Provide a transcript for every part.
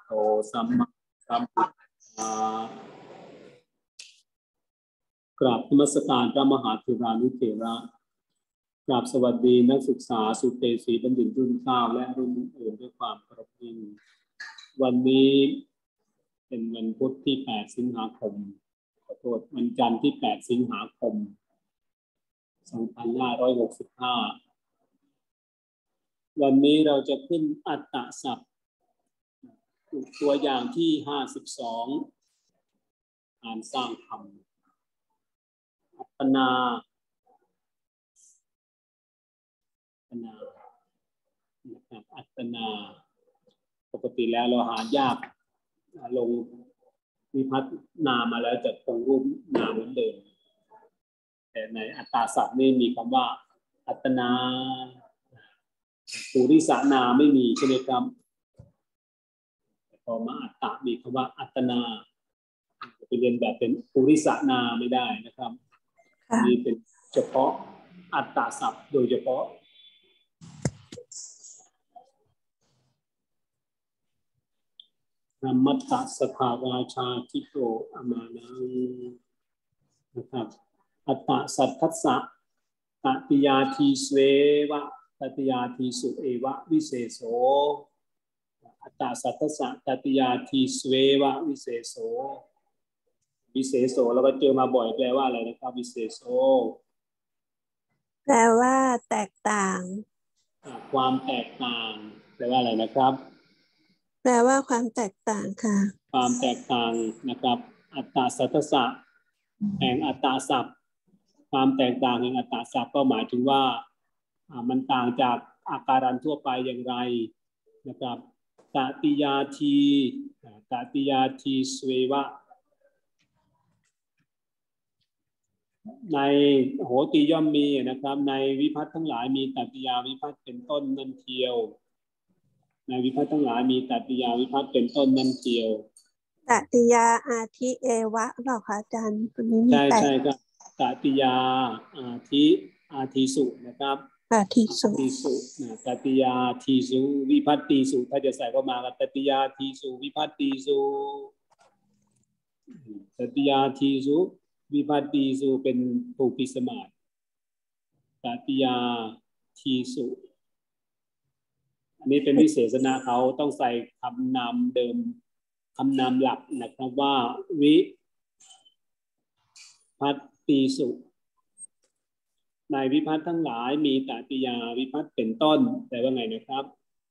โตสัมมาสัมพุทธัสสะกราบนมัสการพระมหาเถรานุเถระกราบสวัสดีนักศึกษาสุเตศีบัณฑิตรุ่น9และรุ่นอื่นด้วยความเคารพยิ่งวันนี้เป็นวันพุธที่8สิงหาคมขอโทษวันจันทร์ที่8สิงหาคม2565วันนี้เราจะขึ้นอัตตศัพท์ตัวอย่างที่52การสร้างคำอัปปนานะครับอัปปนาปกติแล้วเราหายากลงวิภัตนามาแล้วจะคงรูปนามเหมือนเดิมแต่ในอัตตศัพท์นี่มีคำว่าอัตตนาปุริสนาไม่มีใช่ไหมครับพอมาอัตตะมีคำว่าอัตนาไปเรียนแบบเป็นปุริสนาไม่ได้นะครับนี่เป็นเฉพาะอัตตศัพท์โดยเฉพาะนัมมัตตสภาวาชาทิโตอมานังนะครับอัตตสัทธัสสะตติยาทีเสวะตติยาทีสุเอวะวิเศโสอัตตสัทธัสสะตติยาทีเสวะวิเศโสวิเศโสแล้วก็เจอมาบ่อยแปลว่าอะไรนะครับวิเศโสแปลว่าแตกต่างความแตกต่างแปลว่าอะไรนะครับแปลว่าความแตกต่างค่ะความแตกต่างนะครับอัตตสัทธัสสะแห่งอัตตศัพท์ความแตกต่างแห่งอัตตศัพท์ก็หมายถึงว่ามันต่างจากอาการันทั่วไปอย่างไรนะครับตติยาทีสเววะในโหติย่อมมีนะครับในวิภัตทั้งหลายมีตติยาวิภัตเป็นต้นนั่นเทียวในวิภัตทั้งหลายมีตติยาวิภัตเป็นต้นนั่นเทียวตติยาอาทิเอวะหรอคะอาจารย์ตัวนี้มีใช่ครับตติยาอาทิสุนะครับอาทิสุตติยาทีสุวิภัตติสุถ้าจะใส่เข้ามาก็ตติยาทีสุวิภัตติสุตติยาทีสุวิภัตติสุเป็นภูปิสมาสตติยาทีสุอันนี้เป็นวิเศษณะเขาต้องใส่คำนามเดิมคำนามหลักนะครับว่าวิภัตติสุในวิภัตทั้งหลายมีตติยาวิภัตเป็นต้นแต่ว่าไงนะครับ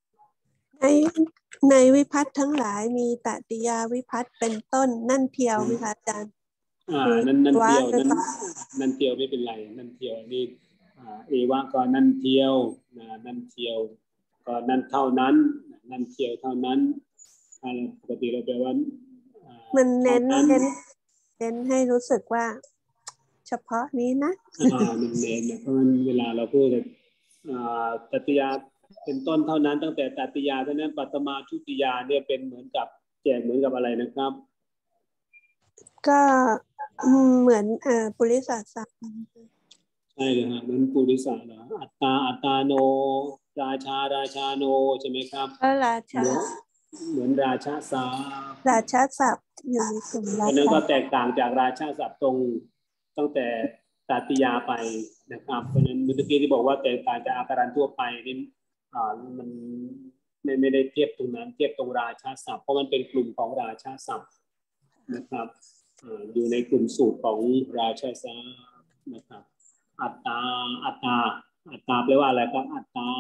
ในวิภัตทั้งหลายมีตติยาวิภัตเป็นต้นนั่นเทียวไหมคะอาจารย์นั่นเทียวนั่นเทียวไม่เป็นไรนั่นเทียวนี่เอวะก็นั่นเทียวนั่นเทียวก็นั่นเท่านั้นนั่นเทียวเท่านั้นปกติเราแปลว่ามันเน้นให้รู้สึกว่าเฉพาะนี้นะมันเน้นเพราะมันเวลาเราพูดตติยาเป็นต้นเท่านั้นตั้งแต่ตติยาเท่านั้นปัตมาทุติยาเนี่ยเป็นเหมือนกับแจกเหมือนกับอะไรนะครับก็เหมือนปุริสสัพท์ใช่เลยฮะเหมือนปุริสนะอัตตาโนราชาโนใช่ไหมครับราชาเหมือนราชาศัพท์อยู่ในกลุ่มราชาอันนั้นก็แตกต่างจากราชาศัพท์ตรงตั้งแต่ตติยาไปนะครับเพราะฉะนั้นเมื่อกี้ที่บอกว่าแตกต่างจากอาการันทั่วไปนี่มันไม่ได้เทียบตรงนั้นเทียบตรงราชาศัพท์เพราะมันเป็นกลุ่มของราชาศัพท์นะครับอยู่ในกลุ่มสูตรของราชาศัพท์นะครับอัตตาแปลว่าอะไรครับอัตตา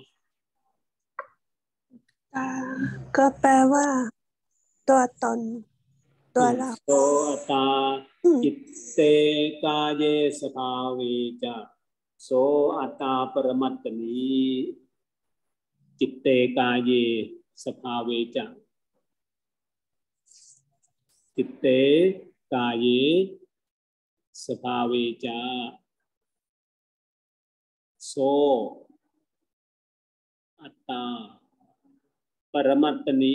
ก็แปลว่าตัวตนตัวเราโสอัตตาจิตเตกายเยสภาเวจะโสอัตตาปรมัตตนีจิตเตกายเยสภาเวจะจิตเตกายเยสภาเวจะโสอัตตาปรมัตตนี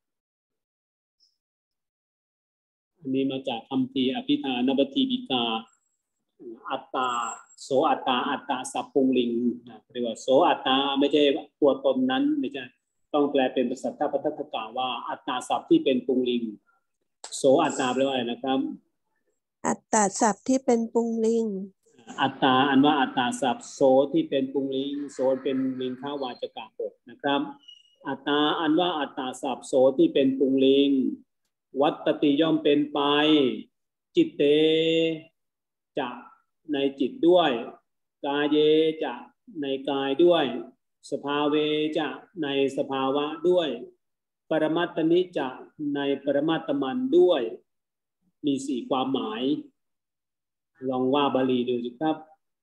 อันนี้มาจากคำพีอภิธานบทีปิกาอัตตาโสอัตตาสัพพุงลิงเรียกว่าโสอัตตาไม่ใช่ตัวตนนั้นไม่ใช่ต้องแปลเป็นภาษาปัทถกาว่าอัตตาศัพท์ที่เป็นปุงลิงโสอัตตาแปลว่าอะไรนะครับอัตตาศัพท์ที่เป็นปุงลิงอัตตาอันว่าอัตตาศัพท์โสที่เป็นปุงลิงโสเป็นลิงข้าวาจกะบทนะครับอัตตาอันว่าอัตตาศัพท์โสที่เป็นปุงลิงวัตติย่อมเป็นไปจิตเตจะในจิตด้วยกายเยจะในกายด้วยสภาเวจะในสภาวะด้วยปรมัตตนิจะในปรมัตตมันด้วยมีสี่ความหมายลองว่าบาลีดูสิครับ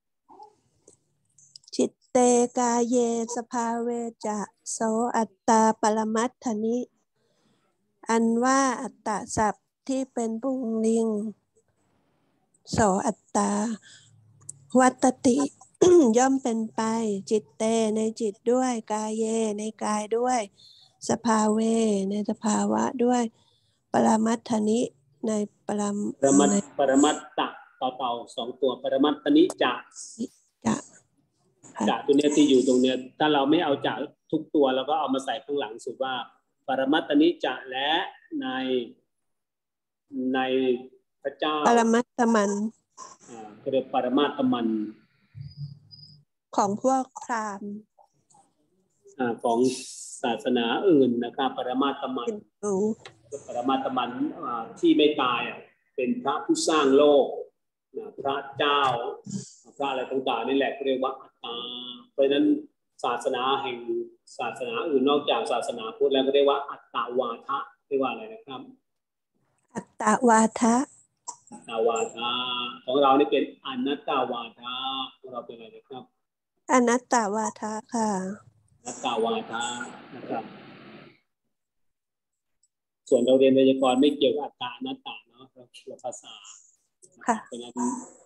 จิตเตกายเยสภาเวจะโสอัตตาปรมัตถนิอันว่าอัตตาศัพท์ที่เป็นปุงลิงโสอัตตาวัตติ ย่อมเป็นไปจิตเตในจิตด้วยกายเยในกายด้วยสภาเวในสภาวะด้วยปรมัตถนิในปรมัตตะเต่าสองตัวปรมัตถนิจะตัวเนี้ยที่อยู่ตรงเนี้ยถ้าเราไม่เอาจะทุกตัวเราก็เอามาใส่ข้างหลังสุดว่าปรมัตถนิจะและในพระเจ้าปรมัตถมันเรียกปรมัตถมันของพวกพราหมณ์ของศาสนาอื่นนะครับปรมัตถมันปรมัตถมันที่ไม่ตายเป็นพระผู้สร้างโลกพระเจ้าพระอะไรต่างๆนี่แหละเรียกว่าอัตตาเพราะฉะนั้นศาสนาแห่งศาสนาอื่นนอกจากศาสนาพุทธแล้วก็เรียกว่าอัตตาวาทะเรียกว่าอะไรนะครับอัตตาวาทะอัตตาวาทะของเรานี่เป็นอนัตตาวาทะของเราเป็นอะไรนะครับอนัตตาวาทะค่ะอนัตตาวาทะนะครับส่วนเราเรียนไวยากรณ์ไม่เกี่ยวกับอัตตาอนัตตาเนาะเราภาษาค่ะเพราะฉะนั้น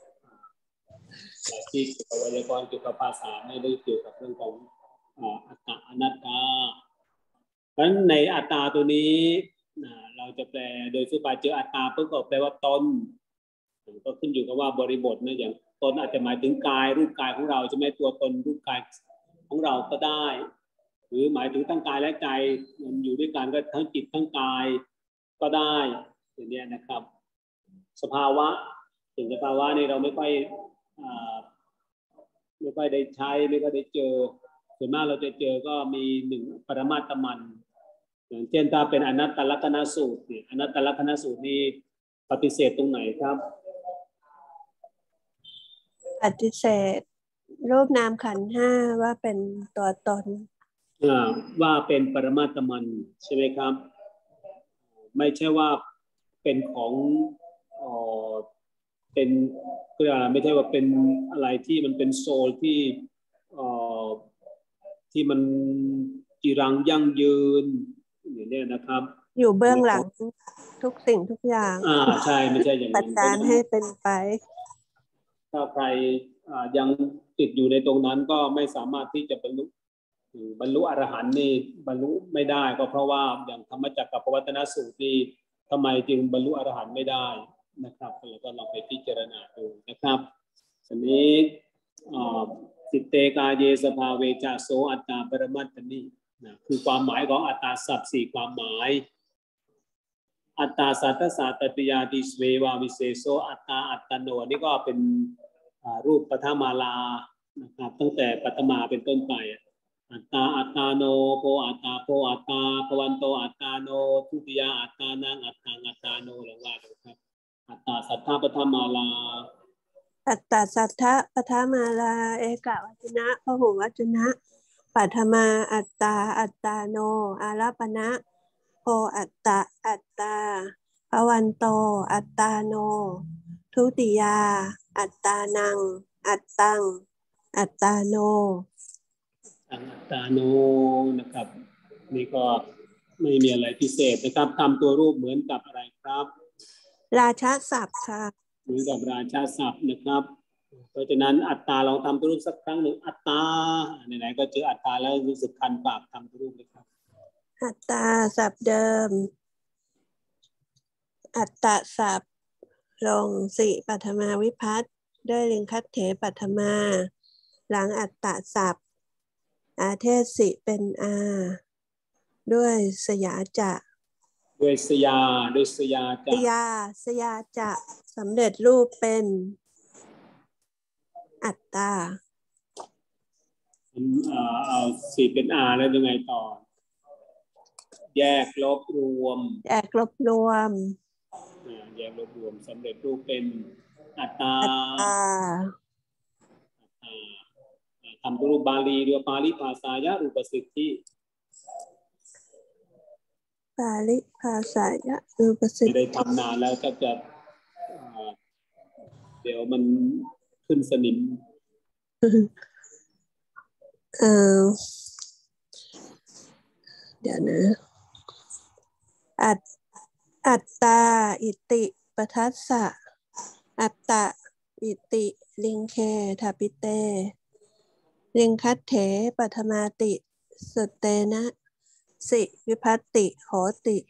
ที่เกี่ยวกับไวยากรณ์เกี่ยวกับภาษาไม่ได้เกี่ยวกับเรื่องของอัตตาอนัตตาเพราะฉะนั้นในอัตตาตัวนี้เราจะแปลโดยทั่วไปเจออัตตาปุ๊บก็แปลว่าตนก็ขึ้นอยู่กับว่าบริบทนะอย่างตนอาจจะหมายถึงกายรูปกายของเราจะไม่ตัวตนรูปกายของเราก็ได้หรือหมายถึงทั้งกายและใจมันอยู่ด้วยกันก็ทั้งจิตทั้งกายก็ได้อย่างนี้นะครับสภาวะถึงสภาวะนี่เราไม่ค่อยได้ใช้ไม่ค่อยได้เจอส่วนมากเราจะเจอก็มีหนึ่งปรมาตถมันอย่างเช่นถ้าเป็นอนัตตลักษณสูตรเนี่ยอนัตตลักษณสูตรนี้ปฏิเสธตรงไหนครับปฏิเสธรูปนามขันธ์ห้าว่าเป็นตัวตนว่าเป็นปรมาตถมันใช่ไหมครับไม่ใช่ว่าเป็นของเป็นไม่ใช่ว่าเป็นอะไรที่มันเป็นโซลที่มันจีรังยั่งยืนอย่างนี้นะครับอยู่เบื้องหลังทุกสิ่งทุกอย่างใช่ไม่ใช่อย่างนั้นปัจจัยให้เป็นไปถ้าใครยังติดอยู่ในตรงนั้นก็ไม่สามารถที่จะบรรลุอรหันต์นี่บรรลุไม่ได้ก็เพราะว่าอย่างธรรมจักรกับปวัตนสูตรนี่ทำไมจึงบรรลุอรหันต์ไม่ได้นะครับแล้วก็ลองไปพิจารณาดูนะครับทีนี้จิตเตกายเยสภาเวจะโสอัตตาปรมัตถนิคือความหมายของอัตตาศัพท์สี่ความหมายอัตตาสัตตสาตติยาติสเววาวิเศโสอัตตาอัตตโนนี่ก็เป็นรูปปฐมาลานะครับตั้งแต่ปฐมาเป็นต้นไปอัตตาอัตตาโนโพอัตตาโพอัตตาภวันโตอัตตาโนทุติยาอัตตานังอัตตังอัตตาโนหรือว่าครับอัตตาสัทธปฐมาลาอัตตาสัทธปฐมาลาเอกวจนะพหุวจนะปัทมาอัตตาอัตตาโนอารัปนะโพอัตตาอัตตาภวันโตอัตตาโนทุติยาอัตตานังอัตตังอัตตาโนอัตตาโนนะครับนี่ก็ไม่มีอะไรพิเศษนะครับทำตัวรูปเหมือนกับอะไรครับราชาศัพท์ค่ะเหมือนกับราชาศัพท์นะครับเพราะฉะนั้นอัตตาลองทำตัวรูปสักครั้งหนึ่งอัตตาไหนๆก็เจออัตตาแล้วรู้สึกคันปากทำตัวรูปเลยครับอัตตาศัพท์เดิมอัตตาศัพท์ลงสิปัทมาวิภัตด้วยลิงคัตเถปัทมาหลังอัตตาศัพท์อาเทศสิเป็นอาด้วยสยาจะด้วยสยาด้วยสยาจะสยาจะสำเร็จรูปเป็นอัตตาเอาสี่เป็นอาแล้วยังไงต่อแยกลบรวมแยกลบรวมแยกลบรวมสำเร็จรูปเป็นอัตตาคำรูปบาลีเรียกปาลิภาษายะรูปสิทธิปาลิภาษายะรูปสิทธิไม่ได้ทำนานแล้วก็จะเดี๋ยวมันขึ้นสนิมเดี๋ยวนะอัตตาอิติปทัสสะอัตตะอิติลิงเคทาปิเตลิงคัตเถปัทมาติสุตเตนะสิวิภัตติโหติ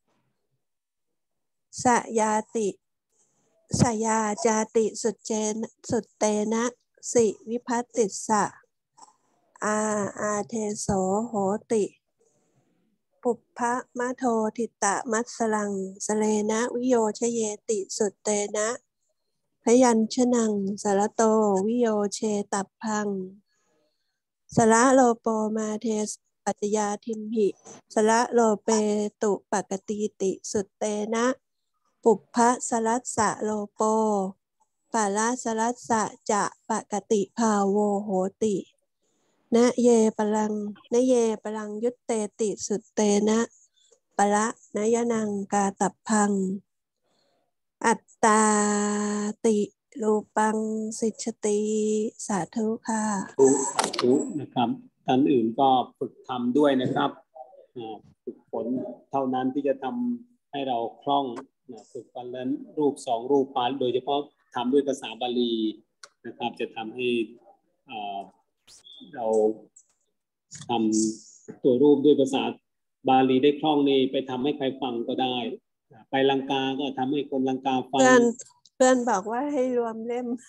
สยาติสยาจาติสุตเตนะสิวิภัตติสะอาเทโสโหติปุพพะมะโททิตะมัสสลังสเลนะวิโยชเยติสุตเตนะพยัญชนังสารโตวิโยเชตัพพังสระโลโปมาเทสปัจจยาทิมหิสระโลเปตุปกติติสุตเตนะปุพพะสรัสสะโลโปปาละสรัสสะจะปกติภาโวโหตินะเยปลังยุตเตติสุตเตนะปละนยนังกาตัพพังอัตตาติรูปังสิชติสาธุค่ะสาธุนะครับท่านอื่นก็ฝึกทำด้วยนะครับฝึกฝนเท่านั้นที่จะทำให้เราคล่องฝึกกันแล้วรูปสองรูปปาโดยเฉพาะทำด้วยภาษาบาลีนะครับจะทำให้เราทำตัวรูปด้วยภาษาบาลีได้คล่องนี่ไปทำให้ใครฟังก็ได้ไปลังกาก็ทำให้คนลังกาฟังเพื่อนบอกว่าให้รวมเล่ม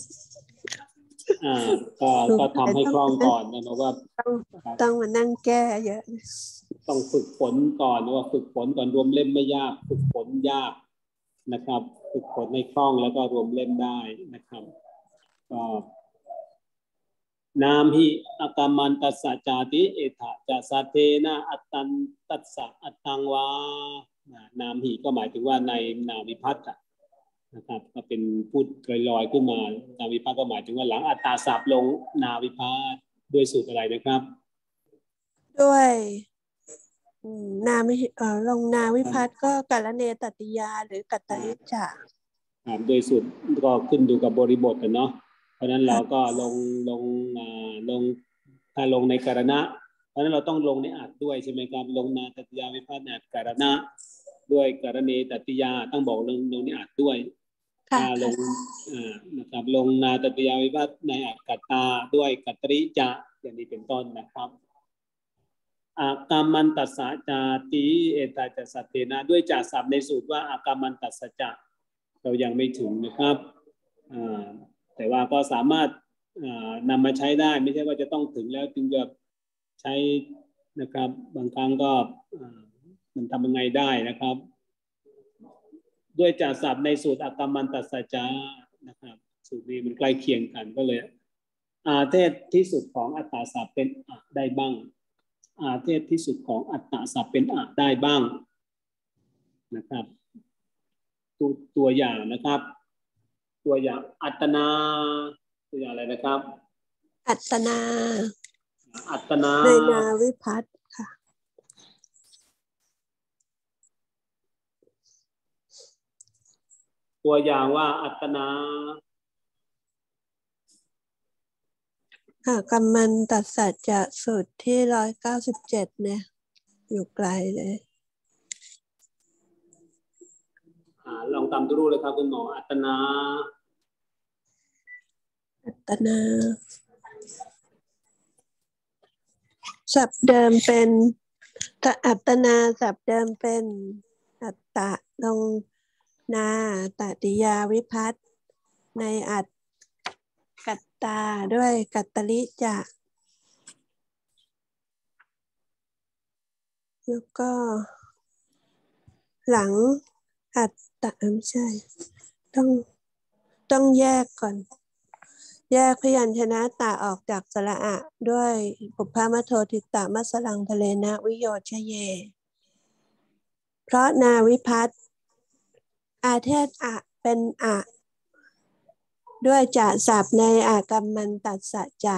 ก็ทำให้คล่องก่อนนะว่าต้องมานั่งแก้เยอะต้องฝึกฝนก่อนว่าฝึกฝนก่อนรวมเล่มไม่ยากฝึกฝนยากนะครับฝึกฝนให้คล่องแล้วก็รวมเล่มได้นะครับก็นามหิอากามันตัสสะจาติเอถะจะสัตเทนะอัตตันตัสสะอัตตังวานามหิก็หมายถึงว่าในนาวิภัตตนะครับก็เป็นพูดลอยๆขึ้นมานาวิภัตก็หมายถึงว่าหลังอัตตาศัพท์ลงนาวิภัตด้วยสูตรอะไรนะครับด้วยนามิลงนาวิภัตก็กัลเนตติยาหรือกัตตริจจะโดยสูตรก็ขึ้นดูกับบริบทเนาะเพราะนั้นเราก็ลงถ้าลงในการณะเพราะนั้นเราต้องลงในอัดด้วยใช่ไหมครับลงนาตติยาวิภัตอัดการณะด้วยการเนตติยาต้องบอกลงในอัดด้วยถ้าลงนะครับลงนาตติยาวิภัตในอัดกัตตาด้วยกัตตริจะอย่างนี้เป็นต้นนะครับอากามันตัสสะจาติเอตาจัสสเตนะด้วยจาศัพท์ในสูตรว่าอากามันตัสสะจะเรายังไม่ถึงนะครับแต่ว่าก็สามารถนำมาใช้ได้ไม่ใช่ว่าจะต้องถึงแล้วจึงจะใช้นะครับบางครั้งก็มันทำยังไงได้นะครับด้วยจาศัพท์ในสูตรอากามันตัสสะจานะครับสูตรนี้มันใกล้เคียงกันก็เลยอาเทศที่สุดของอัตตาศัพท์เป็นอะได้บ้างอาเทศที่สุดของอัตตาศัพท์เป็นอะได้บ้างนะครับตัวอย่างนะครับตัวอย่างอัตนาตัวอย่างอะไรนะครับอัตนาในนาวิภัตค่ะตัวอย่างว่าอัตนากัมมันตัสสะจะสูตรที่197เนี่ยอยู่ไกลเลยลองตามดูเลยครับคุณหมออัตนาศัพท์เดิมเป็นอัตนาศัพท์เดิมเป็นอัตตะลงนาตติยาวิภัตในอัตกัตตาด้วยกัตตริจะแล้วก็หลังอัตตะไม่ใช่ต้องแยกก่อนแยกพยัญชนะตะออกจากสระอะด้วยปุพพมโททิตะมัสสลังทะเลนะวิโยชเยเพราะนาวิภัตอาเทศอะเป็นอะด้วยจะศัพท์ในอากรรมันตัสสะจะ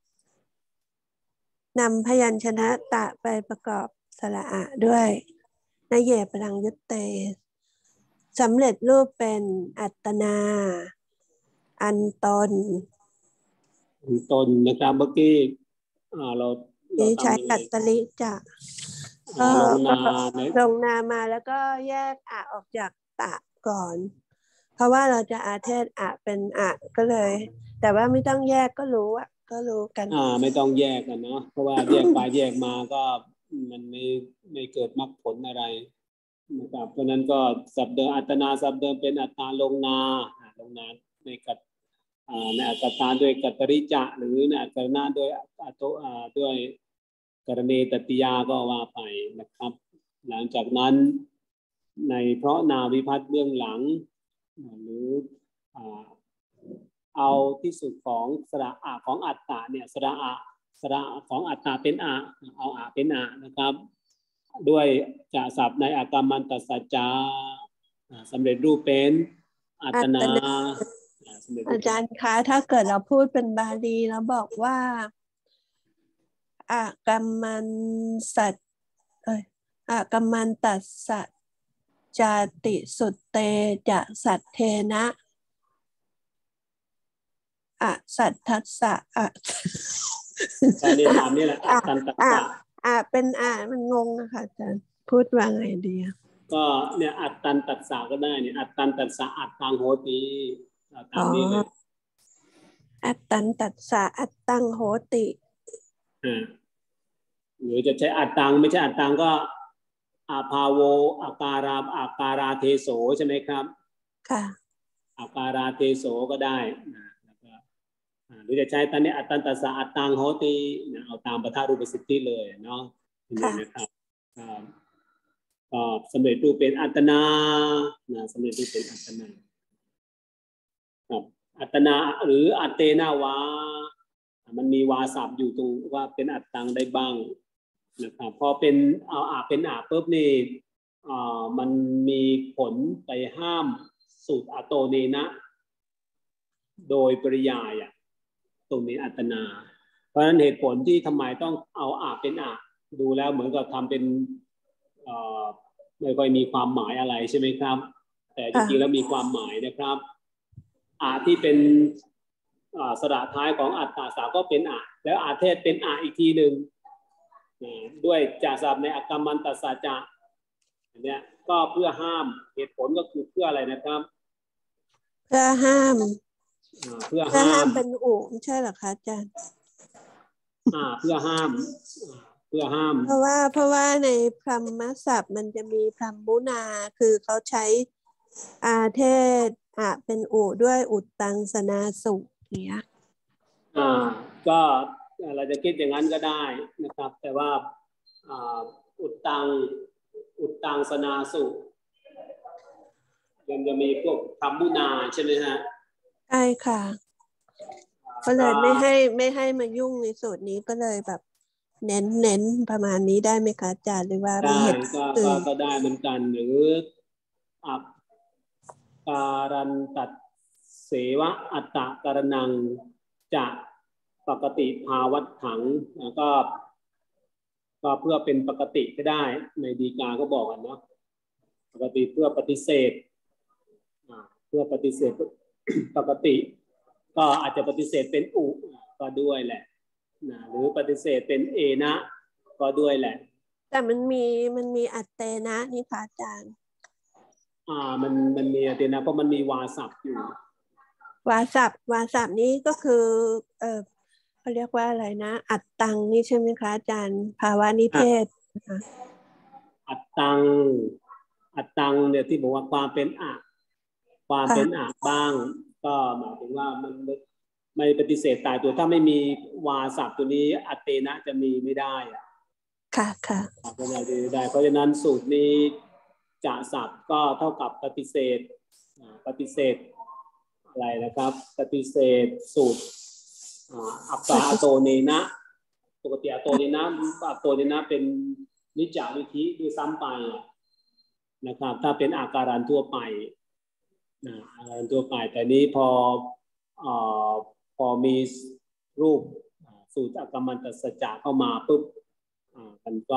นำพยัญชนะตะไปประกอบสระอะด้วยนเยปรังยุตเตสำเร็จรูปเป็นอัตนาอันตนตนนะครับเมื่อกี้เรานี้ใช้ทำยังไงกัตตลิจะก็ลงนาในลงนามาแล้วก็แยกอะออกจากตะก่อนเพราะว่าเราจะอาเทศอะเป็นอะก็เลยแต่ว่าไม่ต้องแยกก็รู้อะก็รู้กันไม่ต้องแยกกันเนาะเพราะว่าแยกไปแยกมาก็มันไม่เกิดมรรคผลอะไรนะครับเพราะนั้นก็ศัพท์เดิมอัตนาศัพท์เดิมเป็นอัตตาลงนาในกัตในอัตตาด้วยกัตตริจะหรือในอัตนาด้วยด้วยกรณีตติยาก็ว่าไปนะครับหลังจากนั้นในเพราะนาวิภัตเบื้องหลังหรือเอาที่สุดของสระอะของอัตตะเนี่ยสระของอัตตะเป็นอะเอาอะเป็นอะนะครับด้วยจะศัพท์ในอากรรมันตัสสะจาสำเร็จรูปเป็นอัตนาอาจารย์คะถ้าเกิดเราพูดเป็นบาลีแล้วบอกว่าอากรรมันสัจอากรรมันตัสสะจาติสุตเตจะสัทเทนะสัทธัสสะตอนนี้ตามนี่แหละอัตตันตัสสะเป็นมันงงนะคะอาจารย์พูดว่าไงดีก็เนี่ยอัตตันตัสสะก็ได้เนี่ยอัตตันตัสสะอัตตังโหติตามนี้เลยอัตตันตัสสะอัตตังโหติหรือจะใช้อัตตังไม่ใช่อัตตังก็อาภาโวอาการาเทโสใช่ไหมครับค่ะอาการาเทโสก็ได้แล้วก็หรือจะใช้ตอนนี้อัตตันตัสสะอัตตังโหติเอาตามปฐรูปสิทธิเลยเนาะนี่นะครับก็สำเร็จรูปเป็นอัตนาสำเร็จรูปเป็นอัตนาครับอัตนาหรืออัตเตนาวามันมีวาศัพท์อยู่ตรงว่าเป็นอัตตังได้บ้างนะครับพอเป็นเป็นปุ๊บนี่มันมีผลไปห้ามสูตรอโตเนนะโดยปริยายตรงนี้อัตนาเพราะฉะนั้นเหตุผลที่ทำไมต้องเอาเป็นดูแล้วเหมือนกับทำเป็นไม่ค่อยมีความหมายอะไรใช่ไหมครับแต่จริงๆแล้วมีความหมายนะครับที่เป็นสระท้ายของอัตตาสาก็เป็นแล้วอาเทศเป็นอีกทีหนึ่งด้วยจาศัพท์ในอากรรมันตัสสะจะอันเนี้ยก็เพื่อห้ามเหตุผลก็คือเพื่ออะไรนะครับเพื่อห้ามเป็นอุไม่ใช่หรอคะอาจารย์เพื่อห้ามเพราะว่าในพรหมศัพท์มันจะมีพรหมุนาคือเขาใช้อาเทศเป็นอุด้วยอุตตังสนาสุเนี้ยก็เราจะคิดอย่างนั้นก็ได้นะครับแต่ว่าอุตตังสนาสุยังจะมีพวกพรหมุนาใช่ไหมฮะใช่ค่ะก็เลยไม่ให้มายุ่งในสูตรนี้ก็เลยแบบเน้นประมาณนี้ได้ไหมคะอาจารย์หรือว่ามีเหตุก็ได้เหมือนกันหรืออัปการันตัดเสวะอัตตะการนังจะปกติภาวัตถังก็เพื่อเป็นปกติก็ได้ในฎีกาก็บอกกันเนาะปกติเพื่อปฏิเสธปกติก็อาจจะปฏิเสธเป็นอุก็ด้วยแหละหรือปฏิเสธเป็นเอนะก็ด้วยแหละแต่มันมีอัตเตนะนี่ค่ะอาจารย์มันมีอัตเตนะเพราะมันมีวาศัพท์อยู่วาศัพท์นี้ก็คือเขาเรียกว่าอะไรนะอัตตังนี่ใช่ไหมคะอาจารย์ภาวะนิเทศนะคะอัตตังเนี่ยที่บอกว่าความเป็นบ้างก็หมายถึงว่ามันไม่ปฏิเสธตายตัวถ้าไม่มีวาศัพท์ตัวนี้อัตเตนะจะมีไม่ได้ค่ะค่ะก็ได้เพราะฉะนั้นสูตรนี้จะศัพท์ก็เท่ากับปฏิเสธอะไรนะครับปฏิเสธสูตรอัปปะอโตเนนะปกติอโตเนนะเป็นนิจจวิธิด้วยซ้ำไปนะครับถ้าเป็นอาการันทั่วไปอาการันทั่วไปแต่นี้พอมีรูปสูตรอักมันตสัจจะเข้ามาปุ๊บมันก็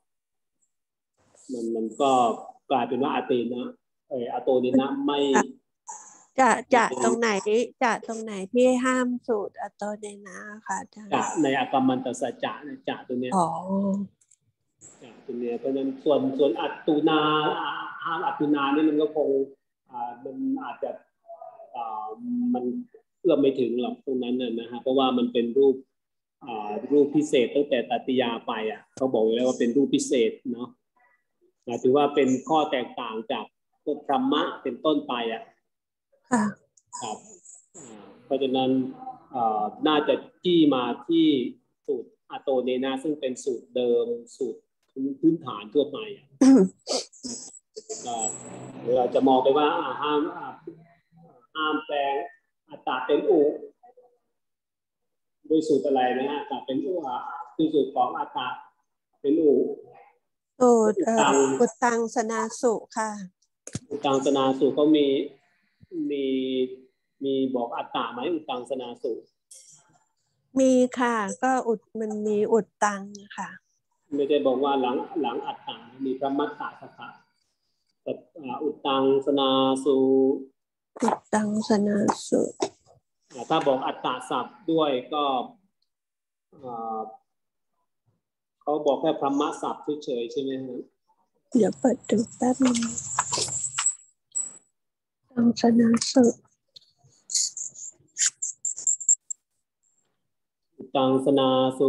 กลายเป็นว่าอโตเนนะไม่จะตรงไหนที่ห้ามสูตรอโตเนนะค่ะอาจารย์จะในอักมันตสัจจะจะตัวเนี้ยจะตัวเนี้ยเพราะฉะนั้นส่วนอัตตุนาห้ามอัตตุนานี่มันก็คงมันอาจจะมันเอื้อมไม่ถึงหรอกตรงนั้นนะฮะเพราะว่ามันเป็นรูปพิเศษตั้งแต่ตัตติยาไปเขาบอกไว้แล้วว่าเป็นรูปพิเศษเนาะถือว่าเป็นข้อแตกต่างจากพวกพรหมะเป็นต้นไปครับเพราะฉะนั้นน่าจะจี้มาที่สูตรอโตเนนะซึ่งเป็นสูตรเดิมสูตรพื้นฐานทั่วไปเราจะมองไปว่าห้ามแปลงอัตตาเป็นอุโดยสูตรอะไรนะฮะอัตตาเป็นอุคือสูตรของอัตตาเป็นอุสูตรอุตตังสนาสุค่ะอุตตังสนาสุก็มีบอกอัตตาไหมอุตตังสนาสุมีค่ะก็มันมีอุตตังค่ะไม่ได้บอกว่าหลังอัตตามีพระมัตตาสักขะอุตตังสนาสุอุตตังสนาสุถ้าบอกอัตตาศัพท์ด้วยก็เขาบอกแค่พระมัตศัพท์เฉยๆใช่ไหมฮะเดี๋ยวเปิดดูแป๊บนึงตังสนาสุอุตตังสนาสุ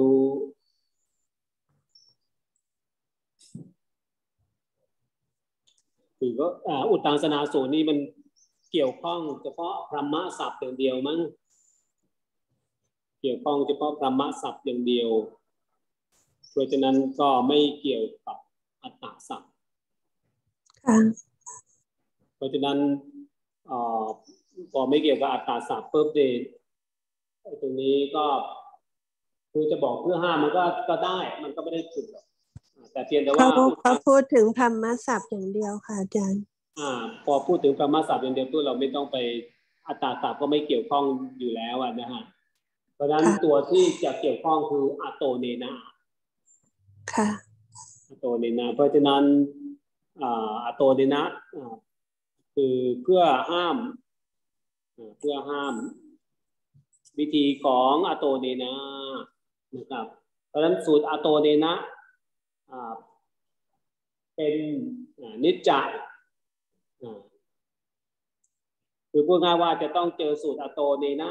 ถือว่าอุตตังสนาสุนี่มันเกี่ยวข้องเฉพาะพระมัตศัพท์อย่างเดียวมั้งเกี่ยวข้องเฉพาะพระมัตศัพท์อย่างเดียวเพราะฉะนั้นก็ไม่เกี่ยวกับอัตตาศัพท์เพราะฉะนั้นพอไม่เกี่ยวกับอัตตาศัพท์ปุ๊บเดตรงนี้ก็คือจะบอกเพื่อห้ามมันก็ได้มันก็ไม่ได้ผิดหรอกแต่เพียงแต่ว่าเขาพูดถึงพรหมศัพท์อย่างเดียวค่ะอาจารย์พอพูดถึงพรหมศัพท์อย่างเดียวตัวเราไม่ต้องไปอัตตาศัพท์ก็ไม่เกี่ยวข้องอยู่แล้วนะฮะเพราะฉะนั้นตัวที่จะเกี่ยวข้องคืออโตเนนะค่ะอโตเนนะเพราะฉะนั้นอโตเนนะคือเพื่อห้ามวิธีของอโตเนนะนะครับเพราะฉะนั้นสูตรอโตเนนะเป็นนิจจะคือพูดง่ายว่าจะต้องเจอสูตรอโตเนนะ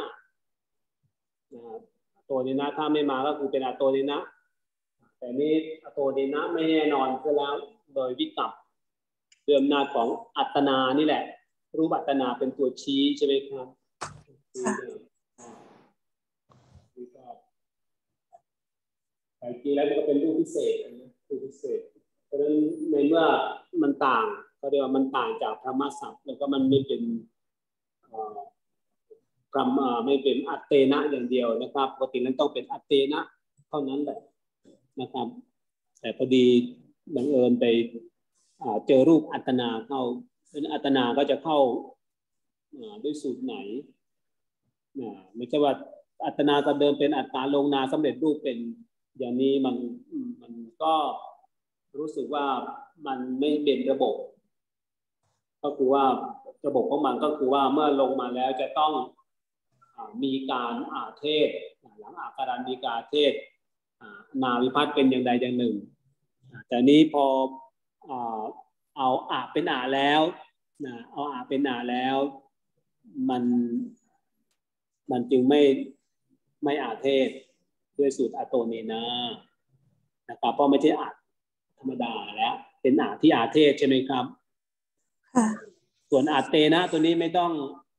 อโตเนนะถ้าไม่มาก็คือเป็นอโตเนนะแต่นี้อโตเนนะไม่แน่นอนซะแล้วโดยวิกัปเดิมนาของอัตนานี่แหละรูปอัตนาเป็นตัวชี้ใช่ไหมครับแต่จริงแล้วมันก็เป็นรูปพิเศษรูปพิเศษเพราะฉะนั้นในเมื่อมันต่างเขาเรียกว่ามันต่างจากพระมัสสัพแล้วก็มันไม่เป็นพระไม่เป็นอัตเตนะอย่างเดียวนะครับปกตินั้นต้องเป็นอัตเตนะเท่านั้นแหละนะครับแต่พอดีบังเอิญไปเจอรูปอัตนาเข้าเป็นอัตนาก็จะเข้าด้วยสูตรไหนไม่ใช่ว่าอัตนาจะเดิมเป็นอัตตาลงนาสำเร็จรูปเป็นอย่างนี้มันก็รู้สึกว่ามันไม่เป็นระบบก็คือว่าระบบของมันก็คือว่าเมื่อลงมาแล้วจะต้องมีการเทศหลังอาการมีการเทศนาวิภัตเป็นอย่างใดอย่างหนึ่งแต่นี้พอเอาเป็นแล้วเอาเป็นแล้วมันจึงไม่เทศด้วยสูตรอโตเนนะนะครับเพราะไม่ใช่ธรรมดาแล้วเป็นที่เทศใช่ไหมครับส่วนเตนะตัวนี้ไม่ต้อง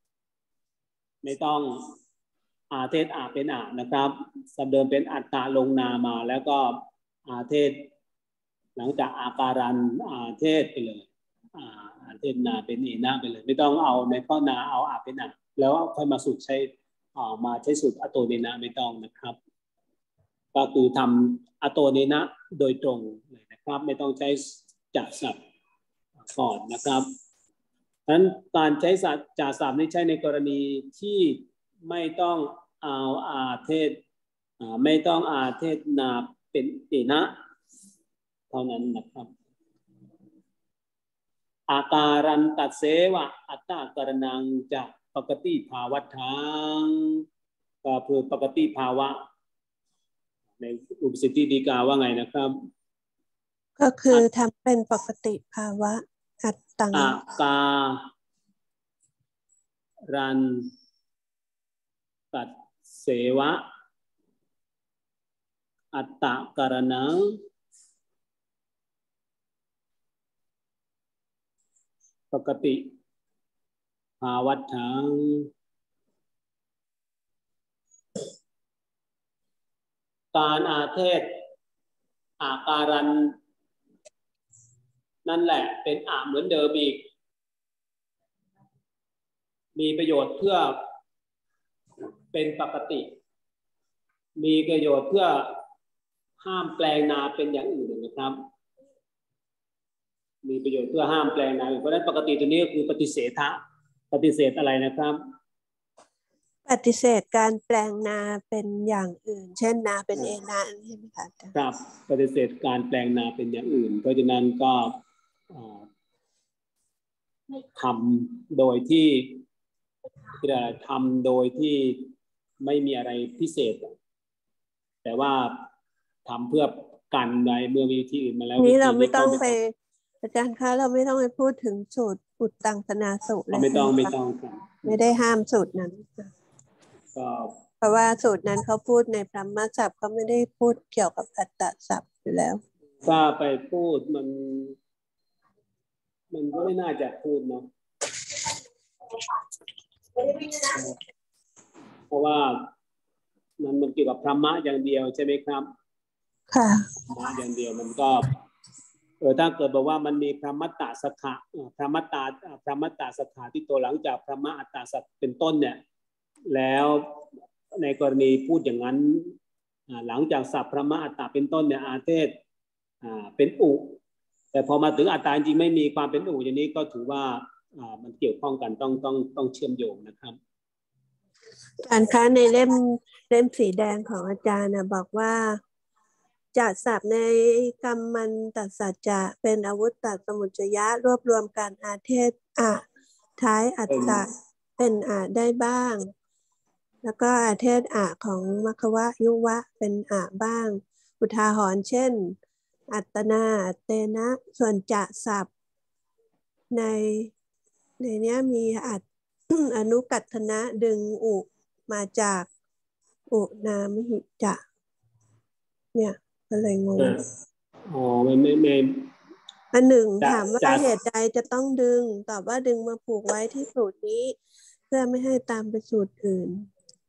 เทศเป็นนะครับสำเดิมเป็นอัตตาลงนามาแล้วก็เทศหลังจากอาการันเทศไปเลยเทศนาเป็นเอนะไปเลยไม่ต้องเอาในข้อนาเอาอาเป็นอะแล้วค่อยมาสูตรใช้มาใช้สูตรอโตเนนะไม่ต้องนะครับก็คือทำอโตเนนะโดยตรงเลยนะครับไม่ต้องใช้จักศัพท์ก่อนนะครับฉะนั้นการใช้จักศัพท์นี้ใช้ในกรณีที่ไม่ต้องเอาเทศไม่ต้องเทศนาเป็นเอนะเท่านั้นนะครับอาการันตัดเสวะอัตตากรณังจะปกติภาวัฏทังก็คือปกติภาวะในอุปสิทธิฎีกาว่าไงนะครับก็คือทำเป็นปกติภาวะอัตตังอาการันตัดเสวะอัตตากรณังปกติภาวัฏทังการเทศอาการันนั่นแหละเป็นเหมือนเดิมอีกมีประโยชน์เพื่อเป็นปกติมีประโยชน์เพื่อห้ามแปลงนาเป็นอย่างอื่นนะครับมีประโยชน์เพื่อห้ามแปลงนาเพราะฉะนั้นปกติตัวนี้ก็คือปฏิเสธปฏิเสธอะไรนะครับปฏิเสธการแปลงนาเป็นอย่างอื่นเช่นนาเป็นเอนะใช่ไหมคะครับปฏิเสธการแปลงนาเป็นอย่างอื่นเพราะฉะนั้นก็ทำโดยที่ไม่มีอะไรพิเศษแต่ว่าทำเพื่อกันในเมื่อมีที่อื่นมาแล้วนี้เราไม่ต้องไปอาจารย์คะเราไม่ต้องไปพูดถึงสูตรอุตตังคณาสูตรเลยไม่ต้องครับไม่ได้ห้ามสูตรนั้นเพราะว่าสูตรนั้นเขาพูดในพรหมศัพท์เขาไม่ได้พูดเกี่ยวกับอัตตศัพท์อยู่แล้วถ้าไปพูดมันก็ไม่น่าจะพูดเนาะเพราะว่ามันเกี่ยวกับพรหมะอย่างเดียวใช่ไหมครับค่ะพรหมะอย่างเดียวมันก็ถ้าเกิดบอกว่ามันมีพรหมัตตสขะพรหมัตตสขะที่ตัวหลังจากพรหมะอัตตาสัตเป็นต้นเนี่ยแล้วในกรณีพูดอย่างนั้นหลังจากสัพพรหมะอัตตาเป็นต้นเนี่ยอาเทศเป็นอุแต่พอมาถึงอัตตาจริงไม่มีความเป็นอุอย่างนี้ก็ถือว่ามันเกี่ยวข้องกันต้องเชื่อมโยงนะครับอาจารย์คะในเล่มสีแดงของอาจารย์นะบอกว่าจัดศัพท์ในกรรมันตัสสัจจะเป็นอาวุธตัดสมุจยะรวบรวมการอาเทศท้ายอัตตะเป็นได้บ้างแล้วก็อาเทศของมัคควะยุวะเป็นบ้างอุทาหรณ์เช่นอัตนาอัตเตนะส่วนจะศัพท์ในนี้มีอนุกัตถนะดึงอุมาจากอุนามหิจะเนี่ยก็เลยงงไม่อันหนึ่งถามว่าเหตุใดจะต้องดึงตอบว่าดึงมาผูกไว้ที่สูตรนี้เพื่อไม่ให้ตามไปสูตรอื่น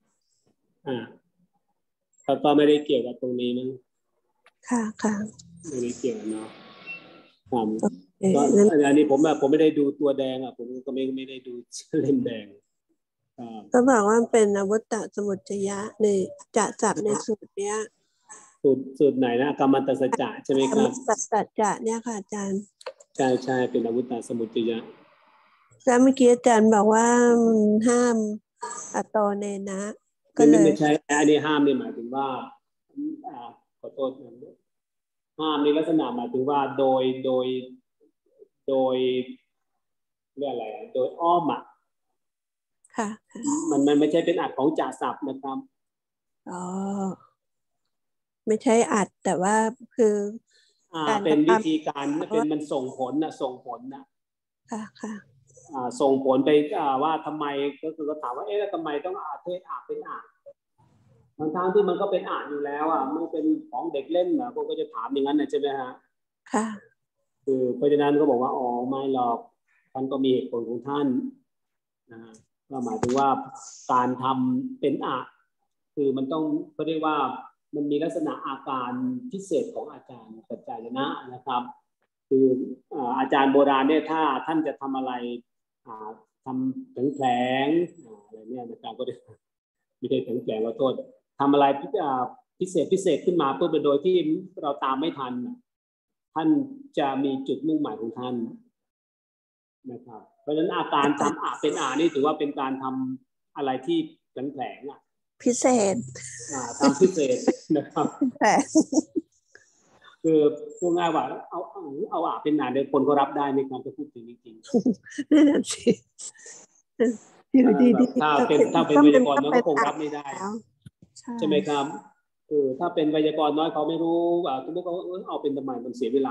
ก็ไม่ได้เกี่ยวกับตรงนี้นะค่ะไม่ได้เกี่ยวเนาะก็อันนี้ผมไม่ได้ดูตัวแดงผมก็ไม่ได้ดูเล่มแดงก็บอกว่าเป็นอาวุธตสมุจยะในจะจับในสูตรเนี้ยสูตรไหนนะกรรมันตสัจจะใช่ไหมครับกรรมันตสัจจะเนี่ยค่ะอาจารย์ใช่เป็นอาวุธตสมุจยะแล้วเมื่อกี้อาจารย์บอกว่าห้ามอโตเนนะก็เลยไม่ใช่อันนี้ห้ามนี่หมายถึงว่าขอโทษห้ามในลักษณะหมายถึงว่าโดยเรื่องอะไรโดยอ้อมค่ะมันไม่ใช่เป็นอัดของจ่าศัพท์นะครับไม่ใช่อัดแต่ว่าคือเป็นวิธีการเป็นมันส่งผลนะค่ะส่งผลไปว่าทำไมก็คือก็ถามว่าแล้วทำไมต้องเทศเป็นทั้งที่มันก็เป็นอยู่แล้วมันเป็นของเด็กเล่นพวกก็จะถามอย่างนั้นนะใช่ไหมฮะค่ะคือเพราะฉะนั้นก็บอกว่าไม่หรอกท่านก็มีเหตุผลของท่านก็หมายถึงว่าการทำเป็นคือมันต้องเขาเรียกว่ามันมีลักษณะอาการพิเศษของอาจารย์ปัจจายนะนะครับคืออาจารย์โบราณเนี่ยถ้าท่านจะทำอะไรทำถึงแผลงอะไรเนี่ยนะครับก็ไม่ได้ถึงแผลงขอโทษทำอะไรพิเศษขึ้นมาเพื่อโดยที่เราตามไม่ทันท่านจะมีจุดมุ่งหมายของท่านนะครับเพราะฉะนั้นอาการทำเป็นนี่ถือว่าเป็นการทำอะไรที่แผลงพิเศษทำพิเศษนะครับคือพูดง่ายว่าเอาเป็นหนาเดี๋ยวคนก็รับได้ในความจะพูดถึงจริงๆนั่นสิอยู่ดีๆถ้าเป็นไวยากรณ์น้อยก็คงรับไม่ได้ใช่ไหมครับถ้าเป็นไวยากรณ์น้อยเขาไม่รู้คุณพวกเขาเอาเป็นทำไมมันเสียเวลา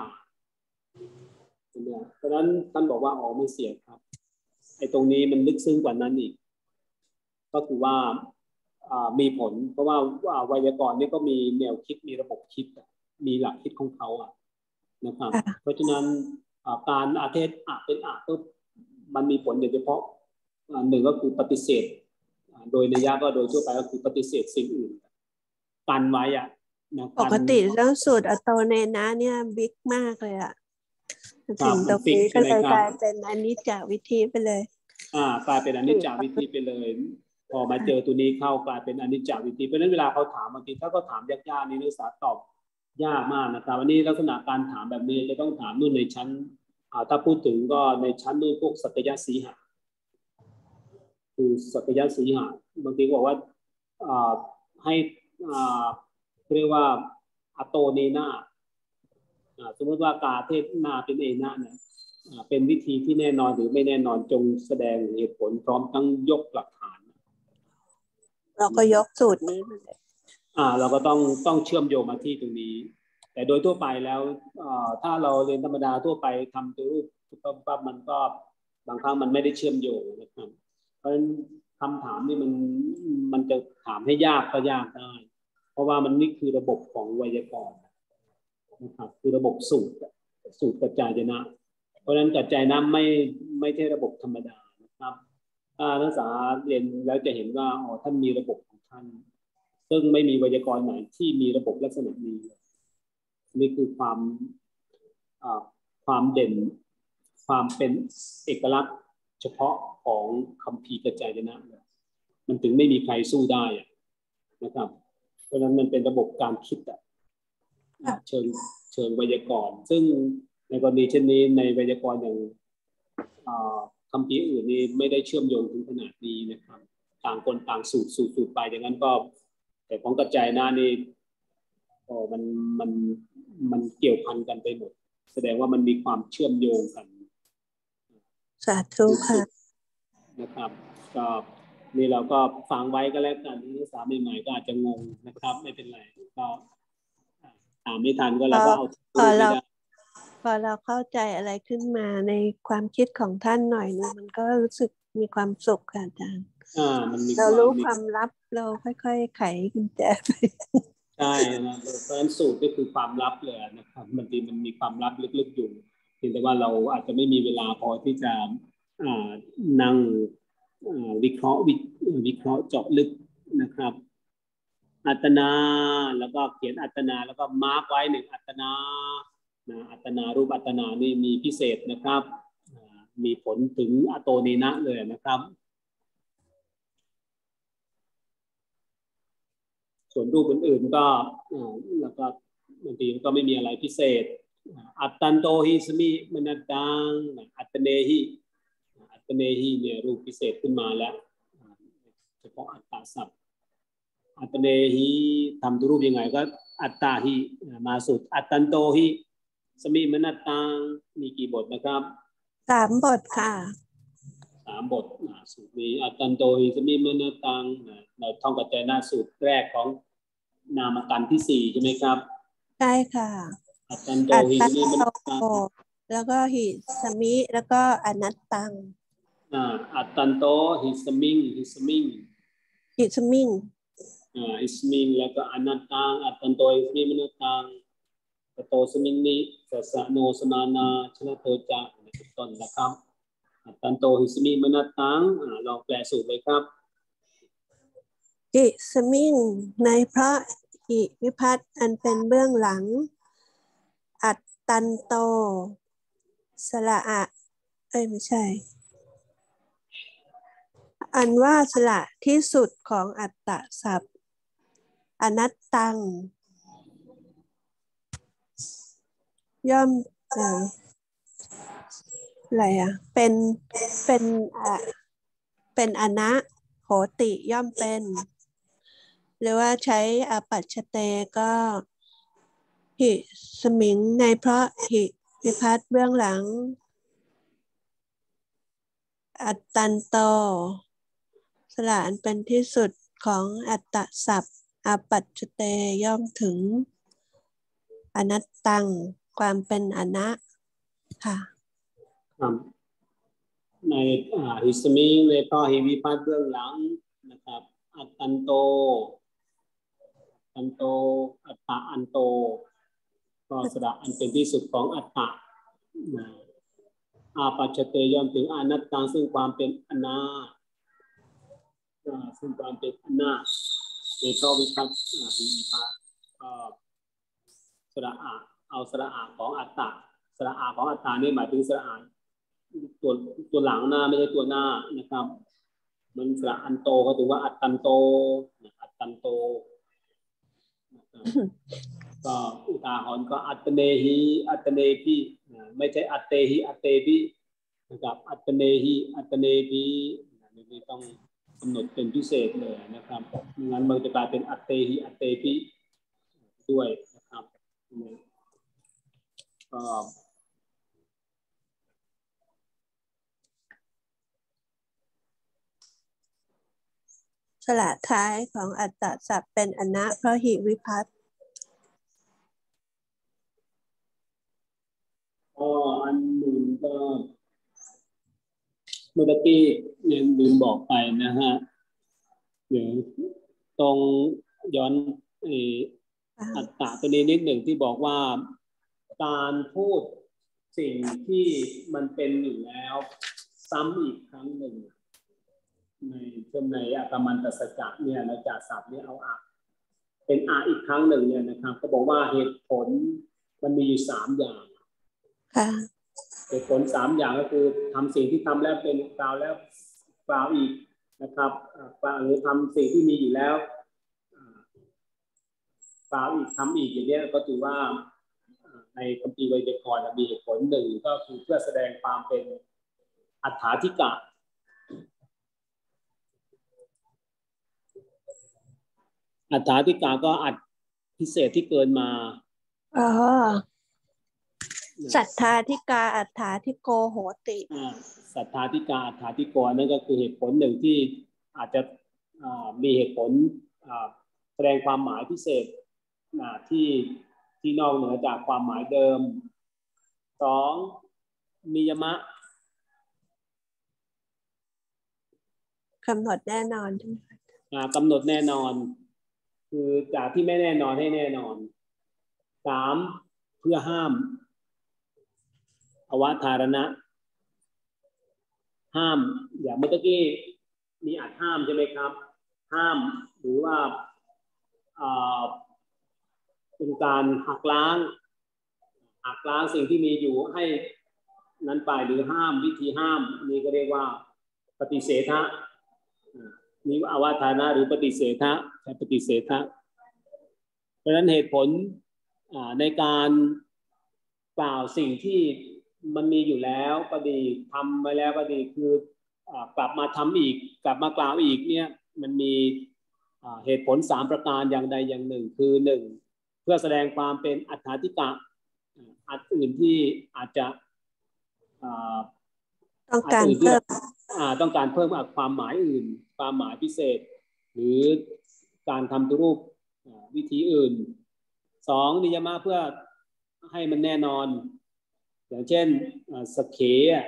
เพราะฉะนั้นท่านบอกว่าไม่เสียครับไอ้ตรงนี้มันลึกซึ้งกว่านั้นอีกก็คือว่ามีผลเพราะว่าไวยากรณ์นี่ก็มีแนวคิดมีระบบคิดมีหลักคิดของเขานะครับเพราะฉะนั้นการอาเทศเป็นปุ๊บมันมีผลโดยเฉพาะหนึ่งก็คือปฏิเสธโดยนัยยะก็โดยทั่วไปก็คือปฏิเสธสิ่งอื่นกันไว้ปกติแล้วสูตรอโตเนนะเนี่ยบิ๊กมากเลยถึงตรงนี้ก็เลยกลายเป็นอนิจจวิธีไปเลยกลายเป็นอนิจจวิธีไปเลยพอมาเจอตัวนี้เข้ากลายเป็นอนิจจวิธีเพราะฉะนั้นเวลาเขาถามบางทีถ้าเขาถามยากๆนี่นักศึกษาตอบยากมากนะครับวันนี้ลักษณะการถามแบบนี้จะต้องถามนู่นในชั้นถ้าพูดถึงก็ในชั้นนู่นพวกสัตยสีหะคือสัตยสีหะบางทีบอกว่าให้เรียกว่าอโตเนนะสมมติว่ากาเทศนาเป็นเอนะเนี่ยเป็นวิธีที่แน่นอนหรือไม่แน่นอนจงแสดงเหตุผลพร้อมทั้งยกหลักฐานเราก็ยกสูตรนี้มาเลยเราก็ต้องเชื่อมโยงมาที่ตรงนี้แต่โดยทั่วไปแล้วถ้าเราเรียนธรรมดาทั่วไปทำตัวรูปปั๊บมันก็บางครั้งมันไม่ได้เชื่อมโยงนะครับเพราะฉะนั้นคำถามนี่มันจะถามให้ยากก็ยากได้เพราะว่ามันนี่คือระบบของไวยากรณ์นะครับคือระบบสูตรกัจจายนะเพราะฉะนั้นกัจจายนะไม่ใช่ระบบธรรมดานะครับนักศึกษาเรียนแล้วจะเห็นว่าท่านมีระบบของท่านซึ่งไม่มีไวยากรณ์ไหนที่มีระบบลักษณะนี้นี่คือความเด่นความเป็นเอกลักษณ์เฉพาะของคัมภีร์กัจจายนะมันถึงไม่มีใครสู้ได้นะครับเพราะฉะนั้นมันเป็นระบบการคิดเชิงไวยากรณ์ซึ่งในกรณีเช่นนี้ในไวยากรณ์อย่างคัมภีร์อื่นนี่ไม่ได้เชื่อมโยงถึงขนาดนี้นะครับต่างคนต่างสูตรไปอย่างนั้นก็แต่ของกัจจายนะนี่มันเกี่ยวพันกันไปหมดแสดงว่ามันมีความเชื่อมโยงกันสาธุค่ะนะครับก็นี่เราก็ฟังไว้ก็แล้วกันนักศึกษาใหม่ๆก็อาจจะงงนะครับไม่เป็นไรก็ตามไม่ทันก็เราก็เอาพอเราเข้าใจอะไรขึ้นมาในความคิดของท่านหน่อยนึงมันก็รู้สึกมีความสุขค่ะอาจารย์เรารู้ความลับเราค่อยๆไขกุญแจไปใช่นะเพราะฉะนั้นสูตรก็คือความลับเลยนะครับบางทีมันมีความลับลึกๆอยู่เพียงแต่ว่าเราอาจจะไม่มีเวลาพอที่จะนั่งวิเคราะห์เจาะลึกนะครับอัตนาแล้วก็เขียนอัตนาแล้วก็มาร์กไว้หนึ่งอัตนาอัตนารูปอัตนานี่มีพิเศษนะครับมีผลถึงอโตเนนะเลยนะครับส่วนรูปอื่นๆก็แล้วก็บางทีก็ไม่มีอะไรพิเศษอัตตันโตหิสมิมนัตตังอัตเนหิเนี่ยรูปพิเศษขึ้นมาแล้วเฉพาะอัตตาศัพท์อัตเนหิทำตัวรูปยังไงก็อัตตาหิมาสุดอัตตันโตหิสมิมนัตตังมีกี่บทนะครับ 3 บทค่ะ 3 บทสูตรนี้อัตตันโตหิสมิมนัตตังเราท่องกัจจายนะสูตรแรกของนามกันที่4ใช่ไหมครับใช่ค่ะอัตตันโตหิสมิมนัตตังแล้วก็หิสมิแล้วก็อนัตตังอัตตันโตหิสมิงหิสมิงอิสมิงแล้วก็อนัตตังอัตตันโตหิสมิมนัตตังโตสมิงนิสัสโนสมานาชนะโตจาเป็นต้นนะครับอัตตันโตหิสมิมนัตตังลองแปลสูตรเลยครับหิสมิงในพระหิวิภัตอันเป็นเบื้องหลังอัตตันโตสระอะไม่ใช่อันว่าสละที่สุดของอัตตศัพท์อนัตตังย่อมอะไรเป็นอนะโหติย่อมเป็นหรือว่าใช้อปัจฉเตก็หิสมิงในเพราะหิวิภัตเบื้องหลังอัตตันโตสละอันเป็นที่สุดของอัตตศัพท์อปัจฉเตย่อมถึงอนัตตังความเป็นอนะค่ะในหิสมิงในเพราะหิวิภัตเบื้องหลังนะครับอัตตันโตอันโตอัตตะอันโตก็สระอันเป็นที่สุดของอัตตะอาปัจฉเตย่อมถึงอนัตตังซึ่งความเป็นอนาซึ่งความเป็นอนาในเพราะวิภัตหิวิภัตก็สระอาเอาสระอาของอัตตะสระอาของอัตตะนี่หมายถึงสระอาตัวหลังหน้าไม่ใช่ตัวหน้านะครับมันสระอันโตก็ถือว่าอัตตันโตอัตตันโตก็อุทาหรณ์ก็อัตเนหิอัตเนพิไม่ใช่อัตเตหิอัตเตพินะครับอัตเนหิอัตเนพินี่ต้องกำหนดเป็นพิเศษเลยนะครับงั้นมันจะกลายเป็นอัตเตหิอัตเตพิด้วยนะครับก็สระท้ายของอัตตศัพท์เป็นอนะเพราะหิวิภัตอันหนึ่งก็เมื่อกี้ยังลืมบอกไปนะฮะเดี๋ยวตรงย้อนอัตตะตัวนี้นิดหนึ่งที่บอกว่าการพูดสิ่งที่มันเป็นอยู่แล้วซ้ำอีกครั้งหนึ่งในอัตมันตสัจจะเนี่ยนะจากศัพท์นี้เอาเป็นอีกครั้งหนึ่งเนี่ยนะครับก็บอกว่าเหตุผลมันมีอยู่3อย่างเหตุผล3อย่างก็คือทำสิ่งที่ทำแล้วเป็นกล่าวแล้วกล่าวอีกนะครับหรือทำสิ่งที่มีอยู่แล้วกล่าวอีกทำอีกอย่างนี้ก็ถือว่าในคัมภีร์ไวยากรณ์มีเหตุผลหนึ่งก็คือเพื่อแสดงความเป็นอัฏฐาธิกะอัฏฐาธิกะก็อัดพิเศษที่เกินมาสัทธาธิกาอัฏฐาธิโกโหติสัทธาธิกาอัฏฐาธิโกนั่นก็คือเหตุผลหนึ่งที่อาจจะมีเหตุผลแสดงความหมายพิเศษที่นอกเหนือจากความหมายเดิม2นิยมะกำหนดแน่นอนใช่ไหมกำหนดแน่นอนคือจากที่ไม่แน่นอนให้แน่นอน3เพื่อห้ามอวธารณะห้ามอย่างเมื่อกี้มีอาจห้ามใช่ไหมครับห้ามหรือว่าเป็นการหักล้างสิ่งที่มีอยู่ให้นั้นไปหรือห้ามวิธีห้ามนี่ก็เรียกว่าปฏิเสธะนี่อวธารณะหรือปฏิเสธะใช้ปฏิเสธะเพราะฉะนั้นเหตุผลในการกล่าวสิ่งที่มันมีอยู่แล้วก็ดีทำไปแล้วก็ดีคือกลับมาทำอีกกลับมากล่าวอีกเนี่ยมันมีเหตุผล3ประการอย่างใดอย่างหนึ่งคือ1เพื่อแสดงความเป็นอัฏฐาธิกะอันอื่นที่อาจจะต้องการเพิ่มความหมายอื่นความหมายพิเศษหรือการทำรูปวิธีอื่น2นิยมะเพื่อให้มันแน่นอนอย่างเช่นสเข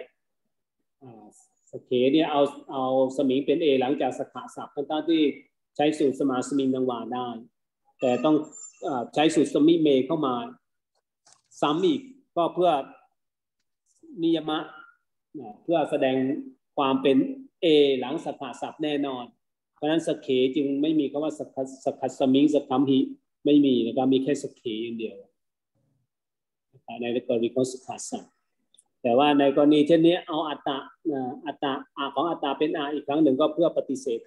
เนี่ยเอาสมิงเป็นเอหลังจากสขะศัพท์ทั้งที่ใช้สูตรสมาสมิงดังว่าได้แต่ต้องใช้สูตรสมิเมเข้ามาซ้ำอีกก็เพื่อนิยมะเพื่อแสดงความเป็นเอหลังสขะศัพท์แน่นอนเพราะฉะนั้นสเขจึงไม่มีคำว่าสขะสมิงสคัมหิไม่มีนะครับมีแค่สักขีอย่างเดียวในกรณีของสุขาสัตว์แต่ว่าในกรณีเช่นนี้เอาอัตตาของอัตตาเป็นอีกครั้งหนึ่งก็เพื่อปฏิเสธ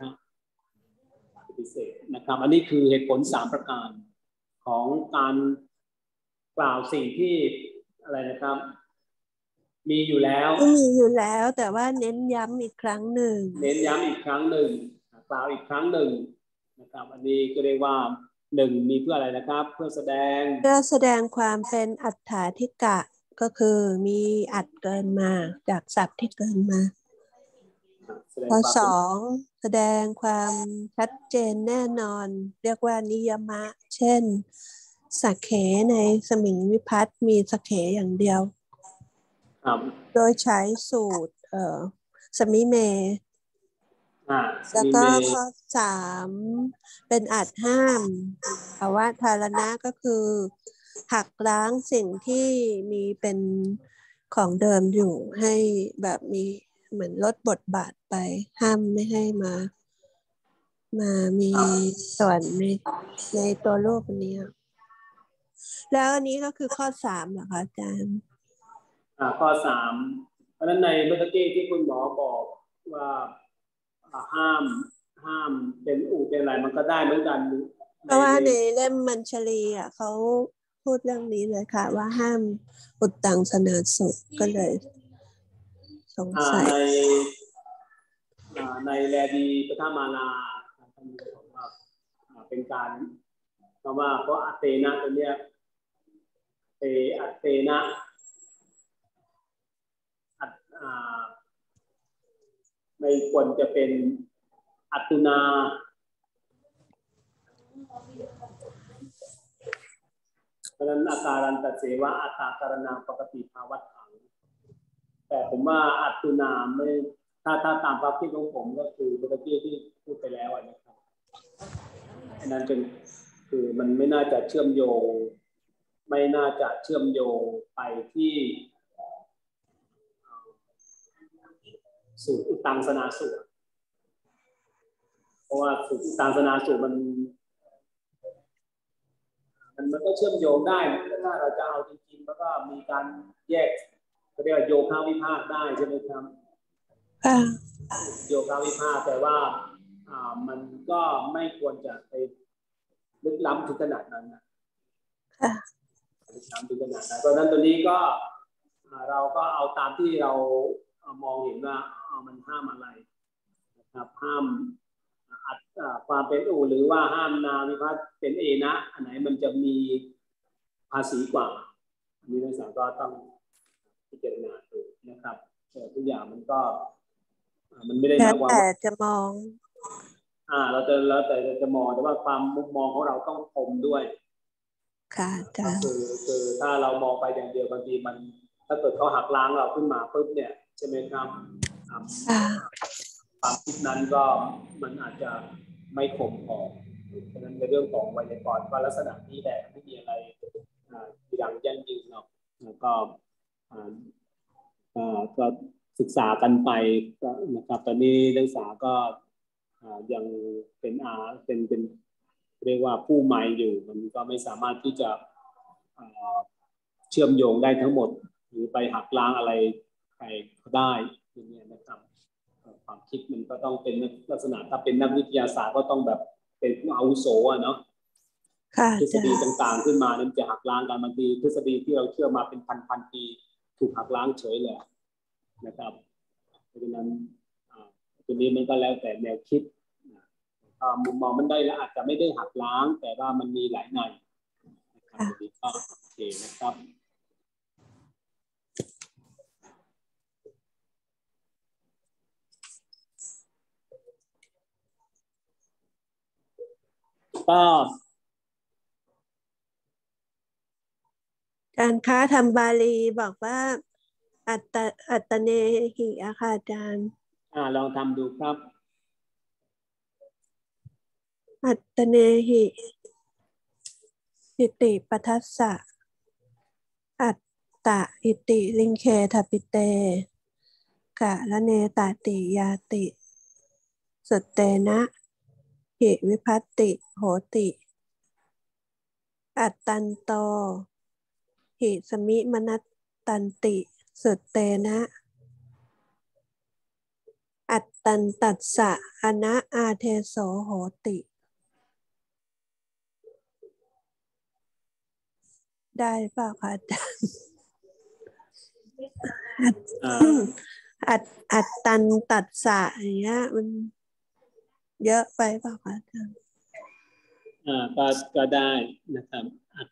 นะครับอันนี้คือเหตุผล3ประการของการกล่าวสิ่งที่อะไรนะครับมีอยู่แล้วแต่ว่าเน้นย้ำอีกครั้งหนึ่งกล่าวอีกครั้งหนึ่งนะครับอันนี้ก็เรียกว่า1มีเพื่ออะไรนะครับเพื่อแสดงความเป็นอัตถาธิกะก็คือมีอัตเกินมาจากศัพท์ที่เกินมาข้อ2แสดงความชัดเจนแน่นอนเรียกว่านิยมะเช่นสักเขในสมิงวิภัตติมีสักเขอย่างเดียวโดยใช้สูตรสมิเมแล้วก็ข้อ3เป็นอัดห้ามภาวะธารณะก็คือหักล้างสิ่งที่มีเป็นของเดิมอยู่ให้แบบมีเหมือนลดบทบาทไปห้ามไม่ให้มามีส่วนในตัวรูปนี้แล้วอันนี้ก็คือข้อ3เหรอคะอาจารย์ข้อ3เพราะฉะนั้นในเมื่อกี้ที่คุณหมอบอกว่าห้ามเป็นเป็นอะไรมันก็ได้เหมือนกันเพราะว่าในเล่มมัญชลีเขาพูดเรื่องนี้เลยค่ะว่าห้ามอุตตังสนาสุก็เลยสงสัยในแลดีปฐมาลาเป็นการเพราะว่าอัตเตนะตัวเนี้ยอัตเตนะไม่ควรจะเป็นอัตตุนาเพราะฉะนั้นอาการันตเสวะอัตตาการณังปกติภาวัตถังแต่ผมว่าอัตตุนาไม่ถ้าตามความคิดของผมก็คือเมื่อกี้ที่พูดไปแล้วนะครับอันนั้นเป็นคือมันไม่น่าจะเชื่อมโยงไปที่สูตรอุตตังสนาสูตรเพราะว่าสูตรอุตตังสนาสูตรมันก็เชื่อมโยงได้ถ้าเราจะเอาจริงๆแล้วก็มีการแยกเรียกว่าโยคะวิภาคได้ใช่ไหมครับโยคะวิภาคแต่ว่ามันก็ไม่ควรจะไปลึกล้ำถึงขนาดนั้นนะลึกล้ำถึงขนาดนั้นเพราะฉะนั้นตัวนี้ก็เราก็เอาตามที่เรามองเห็นว่ามันห้ามอะไรนะครับห้ามความเป็นอูหรือว่าห้ามนาวิภัตเป็นเอนะอันไหนมันจะมีภาษีกว่าอันนี้นักศึกษาก็ต้องพิจารณาดูนะครับทุกอย่างมันก็มันไม่ได้หมายความว่าจะมองแล้วแต่จะมองแต่ว่าความมุมมองของเราต้องคมด้วยค่ะจ้ะคือถ้าเรามองไปอย่างเดียวบางทีมันถ้าเกิดเขาหักล้างเราขึ้นมาปุ๊บเนี่ยใช่ไหมครับความคิดนั้นก็มันอาจจะไม่คมพอเพราะฉะนั้นในเรื่องของไวยากรณ์ก็ลักษณะนี้แหละไม่มีอะไรอย่างยั่งยืนเนาะแล้วก็ศึกษากันไปนะครับตอนนี้นักศึกษาก็ยังเป็นเรียกว่าผู้ใหม่อยู่มันก็ไม่สามารถที่จะเชื่อมโยงได้ทั้งหมดหรือไปหักล้างอะไรใครได้อย่างนี้นะครับความคิดมันก็ต้องเป็นลักษณะถ้าเป็นนักวิทยาศาสตร์ก็ต้องแบบเป็นผู้อาวุโสเนาะทฤษฎีต่างๆขึ้นมานั้นจะหักล้างกันบางทีทฤษฎีที่เราเชื่อมาเป็นพันปีถูกหักล้างเฉยเลยนะครับเพราะฉะนั้นตัวนี้มันก็แล้วแต่แนวคิดมุมมองมันได้แล้วอาจจะไม่ได้หักล้างแต่ว่ามันมีหลายในนะครับตัวนี้ก็โอเคนะครับก็การค้าทำบาลีบอกว่าอัตเนหิอะค่ะอาจารย์ลองทำดูครับอัตเนหิอิติปัฏฐัสสะอัตตะอิติลิงเคทปิเตกะละเนตติยาติสุตเตนะหิวิภัตติโหติอัตตันโตหิสมิมนัตตันติสุตเตนะอัตตันตัสสะอนะอาเทโสโหติได้เปล่าคะอาจารย์อัตตันตัสสะอย่างเงี้ยมันเยอะไปเปล่าคะอาจารย์ก็ได้นะครับ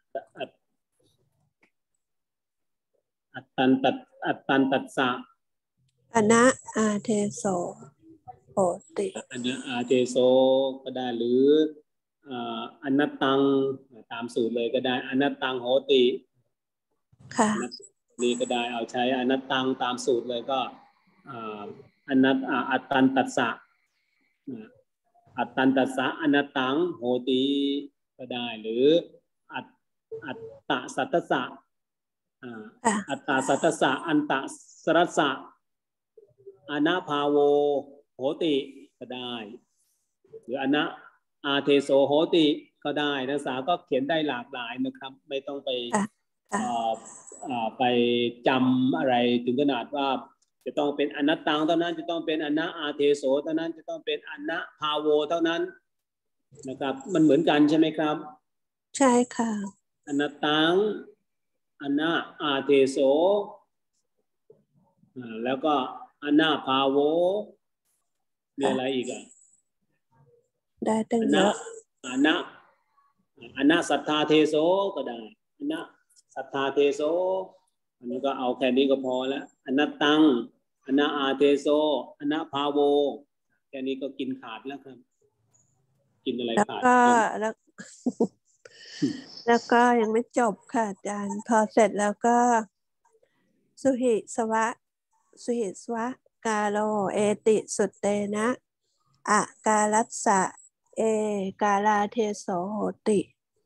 อัตตันตัสสะอนะอาเทโสโหติอนะอาเทโสก็ได้หรืออนัตตังตามสูตรเลยก็ได้อนัตตังโหติค่ะนี่ก็ได้เอาใช้อนัตตังตามสูตรเลยก็อัตตันตัสสะอัตตันตัสสะอนัตตังโหติก็ได้หรืออัตตสัตตสะอัตตสัตตสะอันตสรัสสะอนาภาโวโหติก็ได้หรืออนะอาเทโสโหติก็ได้นักศึกษาก็เขียนได้หลากหลายนะครับไม่ต้องไปจำอะไรถึงขนาดว่าจะต้องเป็นอนัตตังเท่านั้นจะต้องเป็นอนะอาเทโสเท่านั้นจะต้องเป็นอนะภาโวเท่านั้นนะครับมันเหมือนกันใช่ไหมครับใช่ค่ะอนัตตังอนะอาเทโสแล้วก็อนะภาโวมีอะไรอีกอ่ะได้ตั้งเยอะอนะสัทธาเทโสก็ได้อนะสัทธาเทโสอันนี้ก็เอาแค่นี้ก็พอแล้วอนัตตังอนะอาเทโสอนะภาโวแค่นี้ก็กินขาดแล้วครับกินอะไรขาดแล้วก็ยังไม่จบค่ะอาจารย์พอเสร็จแล้วก็สุหิสวะกาโลเอติสุตเตนะอากาลัสสะเอกาลาเทโสโหติ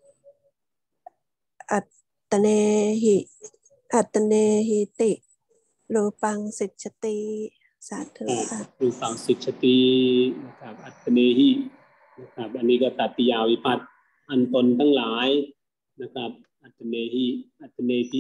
อัตตเนหิติรูปังสิจฉติสาธุค่ะรูปังสิจฉตินะครับอัตตเนหินะครับอันนี้ก็ตัดติยาวิภัตอันตนทั้งหลายนะครับอัตตเนหิอัตตเนหิ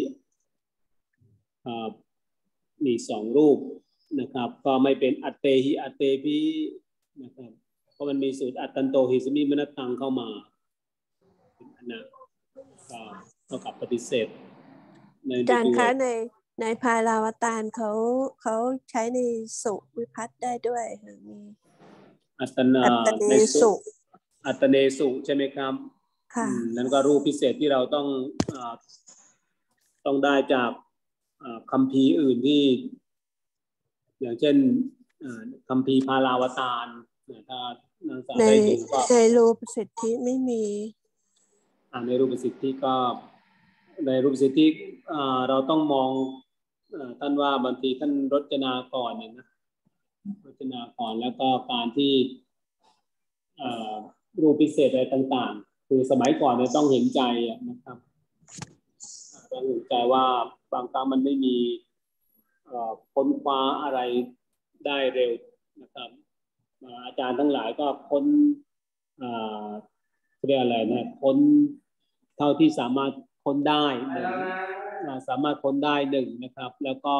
มีสองรูปนะครับก็ไม่เป็นอัตเตหิอัตเตปินะครับเพราะมันมีสูตรอัตตันโตหิสมิมนัตตังเข้ามาเป็นอนะก็เท่ากับปฏิเสธอาจารย์คะในพาราวตารเขาใช้ในสุวิภัตได้ด้วยมีอัตเนสุใช่ไหมครับค่ะนั่นก็รูปพิเศษที่เราต้องได้จากคัมภีร์อื่นที่อย่างเช่นคัมภีร์พาราวตารถ้านักศึกษาได้ดูก็ในรูปสิทธิไม่มีในรูปสิทธิก็ในรูปสิทธิเราต้องมองท่านว่าบางทีท่านรจนาก่อนนะรจนาก่อนแล้วก็การที่รูปพิเศษอะไรต่างๆคือสมัยก่อนเนี่ยต้องเห็นใจนะครับต้องเห็นใจว่าบางครั้งมันไม่มีค้นคว้าอะไรได้เร็วนะครับอาจารย์ทั้งหลายก็ค้นเรียกอะไรนะค้นเท่าที่สามารถค้นได้สามารถค้นได้หนึ่งนะครับแล้วก็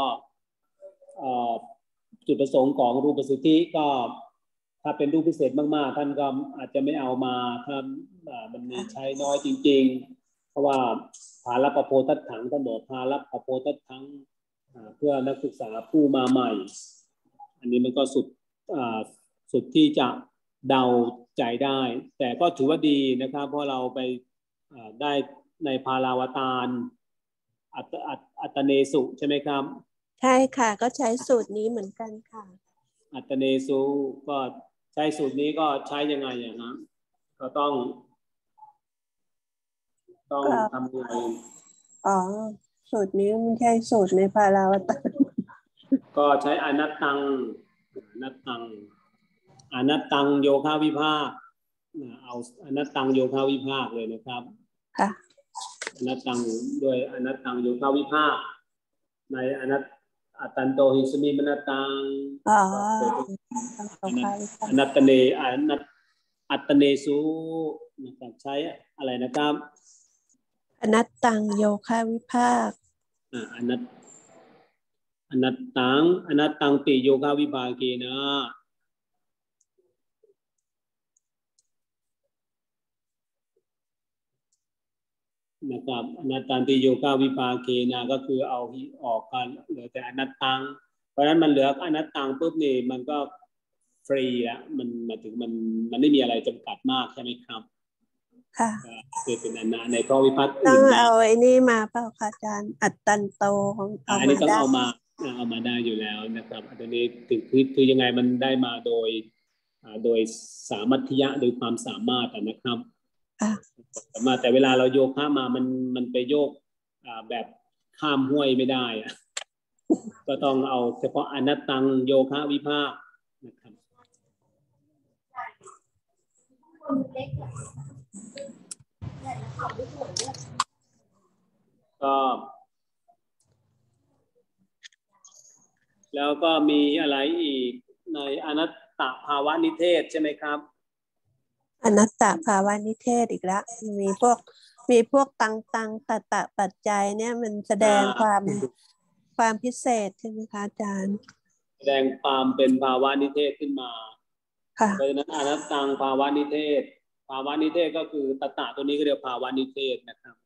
จุดประสงค์ของรูปสิทธิก็ถ้าเป็นรูปพิเศษมากๆท่านก็อาจจะไม่เอามาถ้ามันมีใช้น้อยจริงๆเพราะว่าภาลปโพทัฏฐังท่านบอกภาลปโพทัฏฐังเพื่อนักศึกษาผู้มาใหม่อันนี้มันก็สุดที่จะเดาใจได้แต่ก็ถือว่าดีนะครับเพราะเราไปได้ในพาราวตารอัตเนสุใช่ไหมครับใช่ค่ะก็ใช้สูตรนี้เหมือนกันค่ะอัตเนสุก็ใช้สูตรนี้ก็ใช้ยังไงนะก็ต้องทำยังไงสูตรนี้ไม่ใช่สูตรในพาราวตารก็ใช้อนัตตังโยคะวิภาคเอาอนัตตังโยคะวิภาคเลยนะครับค่ะอนัตตังด้วยอนัตตังโยคะวิภาคในอัตตันโตหิสมิมนัตตังอนัตตเนอัตตเนสุนะครับใช้อะไรนะครับอนัตตังโยคะวิภาคอนัตตังติโยคะวิภาเกนะนะครับอนัตตังติโยคะวิภาเกนะก็คือเอาออกกันเหลือแต่อนัตตังเพราะฉะนั้นมันเหลืออนัตตังปุ๊บนี่มันก็ฟรีละมันมาถึงมันไม่มีอะไรจำกัดมากใช่ไหมครับค่ะคือเป็นอนัตในข้อวิพัฒน์ต้ออื่งนเอาไอ้นี่มาเปล่าคะอาจารย์อัตตันโตของเอาอันนี้ต้องมาได้เอามาได้อยู่แล้วนะครับอันนี้คือยังไงมันได้มาโดยสามัญญะโดยความสามารถนะครับแต่เวลาเราโยคะมามันไปโยกแบบข้ามห้วยไม่ได้ก็ต้องเอาเฉพาะอนัตตังโยคะวิภาคนะครับก็แล้วก็มีอะไรอีกในอนัตตภาวะนิเทศใช่ไหมครับอนัตตภาวะนิเทศอีกแล้วมีพวกตังตะปัจจัยเนี่ยมันแสดงความพิเศษใช่ไหมคะอาจารย์แสดงความเป็นภาวะนิเทศขึ้นมาเพราะฉะนั้นอนัตตังภาวะนิเทศก็คือตถะตัวนี้ก็เรียกภาวะนิเทศนะครับ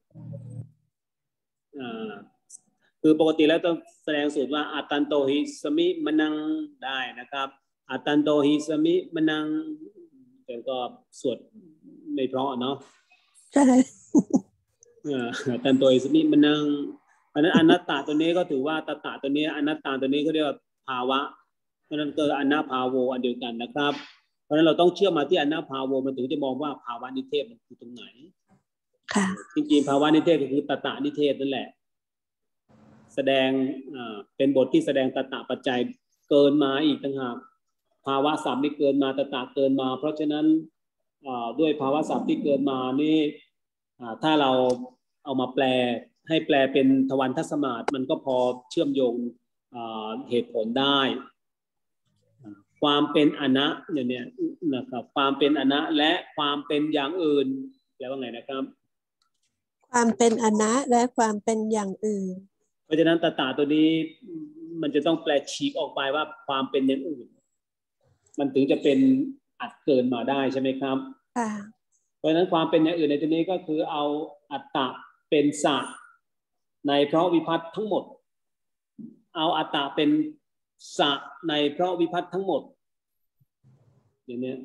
คือปกติแล้วต้องแสดงสูตรว่าอัตตันโตหิสมิมนังได้นะครับอัตตันโตหิสมิมนังแต่ก็สวดไม่เพราะเนาะใช่อัตตันโตหิสมิมนังเพราะนั้นอนัตตาตัวนี้ก็ถือว่าตถะตัวนี้อนัตตาตัวนี้เขาเรียกว่าภาวะเพราะนั้นก็อนัตภาโวอันเดียวกันนะครับเพราะฉะนั้นเราต้องเชื่อมาที่อนัตภาโวมันถึงจะมองว่าภาวะนิเทศมันคือตรงไหนค่ะจริงๆภาวะนิเทศก็คือตถะนิเทศนั่นแหละแสดงเป็นบทที่แสดงตถะปัจจัยเกินมาอีกต่างหากภาวะสัมนี่เกินมาตถะเกินมาเพราะฉะนั้นด้วยภาวะสัมที่เกินมานี่ถ้าเราเอามาแปลให้แปลเป็นทวารทัศมาศมันก็พอเชื่อมโยงเหตุผลได้ความเป็นอนะเนี่ยนะครับความเป็นอนะและความเป็นอย่างอื่นแปลว่าไงนะครับความเป็นอนะและความเป็นอย่างอื่นเพราะฉะนั้นตถาตัวนี้มันจะต้องแปลฉีกออกไปว่าความเป็นอย่างอื่นมันถึงจะเป็นอัดเกินมาได้ใช่ไหมครับเพราะฉะนั้นความเป็นอย่างอื่นในตัวนี้ก็คือเอาอัตตะเป็นสัตว์ในเพราะวิภัตทั้งหมดเอาอัตตะเป็นสัตว์ในเพราะวิภัตทั้งหมดอย่างนี้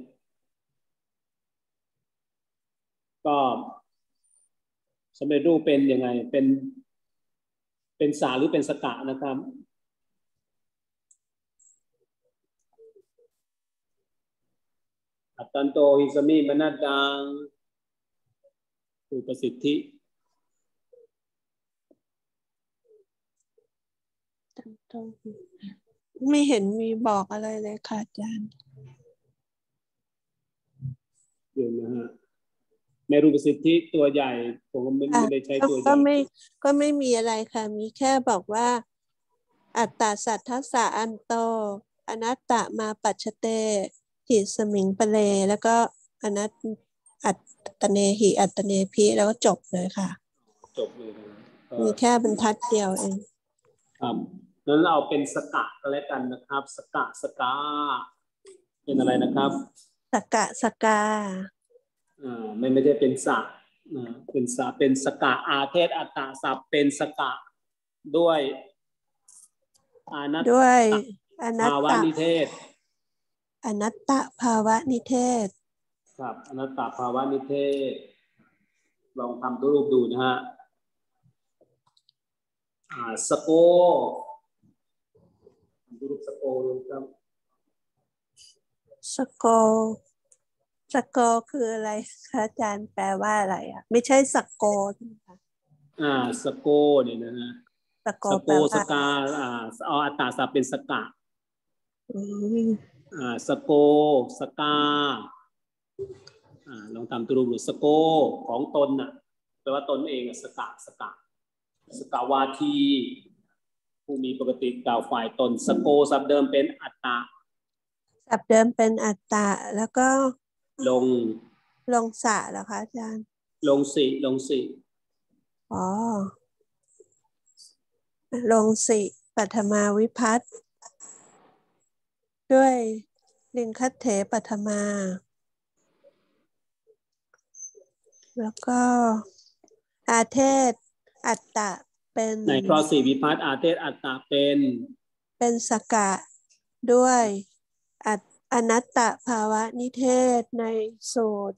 ก็สำเร็จรูปเป็นยังไงเป็นสาหรือเป็นสกะนะครับอัตตันโตหิสมิมนัสดังอุปสิทธิไม่เห็นมีบอกอะไรเลยค่ะอาจารย์เดี๋ยวนะฮะในรูปสิทธิตัวใหญ่ผมไม่ได้ใช้ตัวใหญ่ก็ไม่มีอะไรค่ะมีแค่บอกว่าอัตตาสัทธัสสะอันโตอนัตตะมาปัจฉเตหิสมิงปะเลแล้วก็อนัตอัตตเนหิอัตตเนพิแล้วก็จบเลยค่ะจบเลยมีแค่บรรทัดเดียวเองครับนั้นเราเป็นสกะก็แล้วกันนะครับสกาเป็นอะไรนะครับสกาไม่ใช่เป็นสะเป็นสกะอาเทศอัตตาสัพเป็นสกะด้วยอนัตภาวะนิเทศอนัตตภาวะนิเทศครับอนัตตภาวะนิเทศลองทำตัวรูปดูนะฮะสโกดูรูปสโกครับสโกคืออะไรคะอาจารย์แปลว่าอะไรอ่ะไม่ใช่สโกใช่ไหมคะสโกเนี่ยนะฮะสโกสกาเอาอัตตาสัพเป็นสกะสโกสกาลองทำตัวรูปดูสโกของตนน่ะแปลว่าตนเองสกาวาทีผู้มีปกติกล่าวฝ่ายตนสโกศัพท์เดิมเป็นอัตตาศัพท์เดิมเป็นอัตตาแล้วก็ลงสะเหรอคะอาจารย์ลงสิอ๋อลงสิปัทมาวิภัตติด้วยลิงคัตเถปัทมาแล้วก็อาเทศอัตตะเป็นในข้อ4วิภัตติอาเทศอัตตะเป็นสกะด้วยอนัตตภาวะนิเทศในสูตร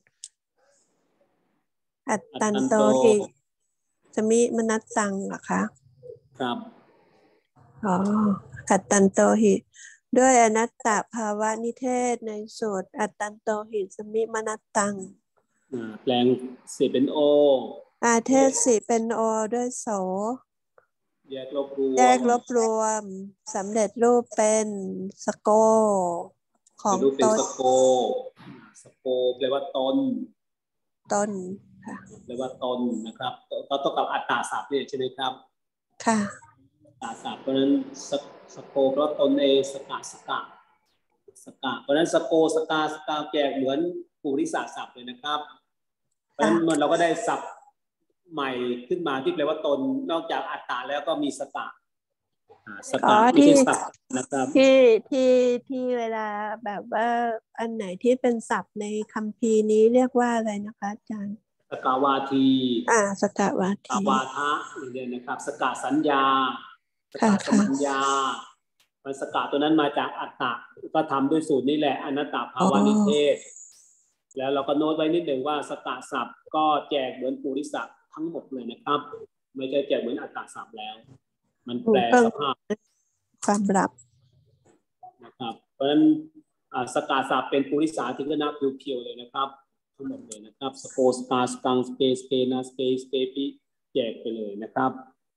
อัตตันโตหิสมิมนัสตังเหรอคะครับอ๋ออัตตันโตหิด้วยอนัตตภาวะนิเทศในสูตรอัตตันโตหิสมิมนัสตังแปลงสิเป็นโออาเทศสิเป็นโอด้วยโสแยกลบรวมสำเร็จรูปเป็นสโกของรูปเป็นตนสโกแปลว่าตนค่ะแปลว่าตนนะครับก็ต้องกับอัตตาศัพท์เนี่ยใช่ไหมครับค่ะอัตตาศัพท์เพราะฉะนั้นสโกเพราะตนเอสกะเพราะฉะนั้นสโกสกาแจกเหมือนปุริสศัพท์เลยนะครับเพราะฉะนั้นเราก็ได้ศัพท์ใหม่ขึ้นมาที่แปลว่าตนนอกจากอัตตาแล้วก็มีสกะไม่ใช่ศัพท์นะครับที่เวลาแบบว่าอันไหนที่เป็นศัพท์ในคัมภีร์นี้เรียกว่าอะไรนะคะอาจารย์สกาวาทีสกาวาทีวาทะเนี่ยนะครับสกาสัญญาสกาสมัญญามันสกาตัวนั้นมาจากอัตตะก็ทำด้วยสูตรนี่แหละอนัตตภาวะนิเทศแล้วเราก็โน้ตไว้นิดหนึ่งว่าสกาศัพท์ก็แจกเหมือนปุริสทั้งหมดเลยนะครับไม่ใช่แจกเหมือนอัตตาศัพท์แล้วมันแปลสภาพความลับนะครับเพราะฉะนั้นสกาศัพท์เป็นปุริสาที่ก็นับเพียวๆเลยนะครับทั้งหมดเลยนะครับสโกสกาสกังสเปสเปนาสเปสเปปิแจกไปเลยนะครับ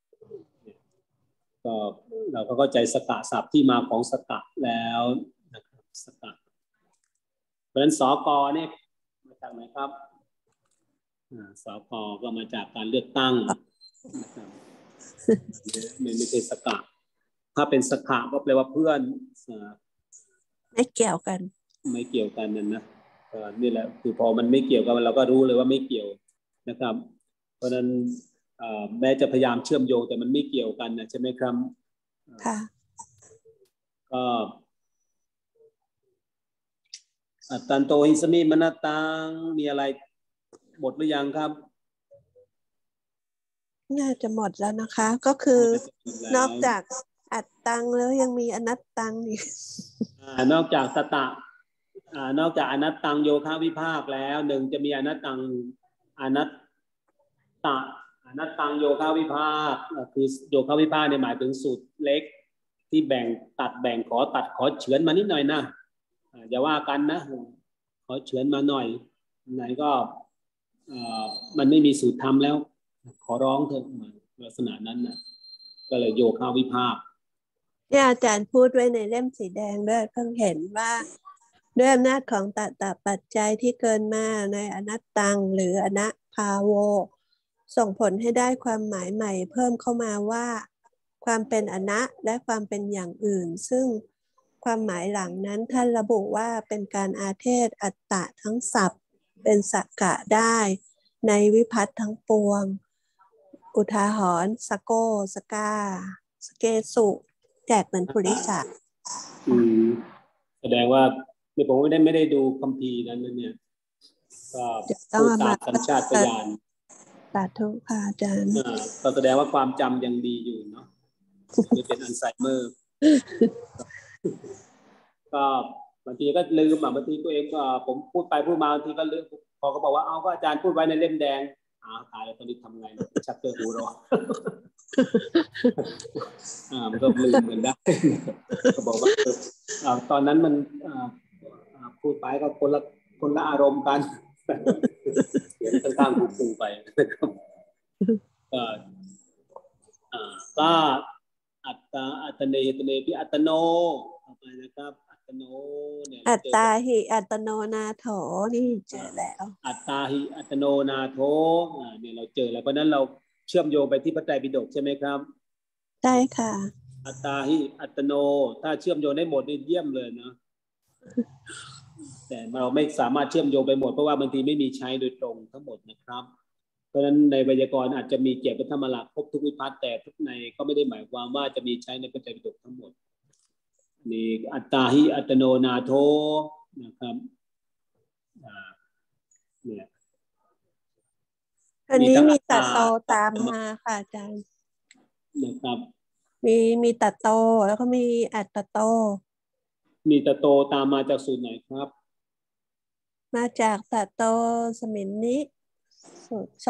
ก็เราก็เข้าใจสกาศัพท์ที่มาของสกาแล้วนะครับสกาเพราะฉะนั้นสกเนี่ยมาจากไหนครับสกก็มาจากการเลือกตั้งนะครับไม่ใช่สกาถ้าเป็นสกาก็แปลว่าเพื่อนไม่เกี่ยวกันนั่นนะนี่แหละคือพอมันไม่เกี่ยวกันเราก็รู้เลยว่าไม่เกี่ยวนะครับเพราะฉะนั้นแม้จะพยายามเชื่อมโยงแต่มันไม่เกี่ยวกันนะใช่ไหมครับค่ะก็อัตตันโตหิสมิมนัสตังมีอะไรหมดหรือยังครับน่าจะหมดแล้วนะคะก็คือนอกจากอัตตังแล้วยังมีอนัตตังอีกนอกจากตตะนอกจากอนัตตังโยคะวิภาคแล้วหนึ่งจะมีอนัตตังอนัตตังโยคะวิภาคคือโยคะวิภาคเนี่ยหมายถึงสูตรเล็กที่แบ่งขอตัดขอเฉือนมานิดหน่อยนะอย่าว่ากันนะขอเฉือนมาหน่อยไหนก็มันไม่มีสูตรทำแล้วขอร้องเถอะลักษณะนั้นนะก็เลยโยคะวิภาคที่อาจารย์พูดไว้ในเล่มสีแดงด้วยเพิ่งเห็นว่าด้วยอำนาจของตถปัจจัยที่เกินมาในอนัตตังหรืออนัพาโวส่งผลให้ได้ความหมายใหม่เพิ่มเข้ามาว่าความเป็นอนะและความเป็นอย่างอื่นซึ่งความหมายหลังนั้นท่านระบุว่าเป็นการอาเทศอัตตะทั้งศัพท์เป็นสักกะได้ในวิภัตทั้งปวงอุทาหรณ์สโกสกาสเกสุแจกเหมือนปุริสะแสดงว่าผมไม่ได้ดูคัมภีร์นั้นเนี่ยก็พูดตามสัญชาตญาณสาธุค่ะอาจารย์ก็แสดงว่าความจำยังดีอยู่เนาะไม่เป็นอัลไซเมอร์ก็บางทีก็ลืมบางทีตัวเองก็ผมพูดไปพูดมาบางทีก็ลืมพอก็บอกว่าเอาก็อาจารย์พูดไว้ในเล่มแดงตายแล้วตอนนี้ทำไงชักเจอหูรอมันก็ลืมเหมือนได้ก็บอกว่าตอนนั้นมันพูดไปก็คนละอารมณ์กันเขียนข้างๆพูดไปนะครับก็อัตเนพิอัตโนต่อไปนะครับอัตโนเนี่ยอัตตาหิอัตโนนาโถนี่เจอแล้วอัตตาหิอัตโนนาโถเนี่ยเราเจอแล้วเพราะนั้นเราเชื่อมโยงไปที่พระไตรปิฎกใช่ไหมครับใช่ค่ะอัตตาหิอัตโนถ้าเชื่อมโยงได้หมดนี่เยี่ยมเลยนะแต่เราไม่สามารถเชื่อมโยงไปหมดเพราะว่าบางทีไม่มีใช้โดยตรงทั้งหมดนะครับก็ราะฉะนั้นในไวยากรณ์อาจจะมีเจ็ดพระธรรมหลักครบทุกวิภัตแต่ทุกในก็ไม่ได้หมายความว่าจะมีใช้ในพระไตรปิฎกทั้งหมดนี่อัตตาหิอัตโนนาโถนะครับเนี่ยอันนี้มีตัดโตตามมาค่ะอาจารย์นะครับมีตัดโตแล้วก็มีอัตตโตมีตัดโตตามมาจากสูตรไหนครับมาจากตัดโตสมินนี้สูตร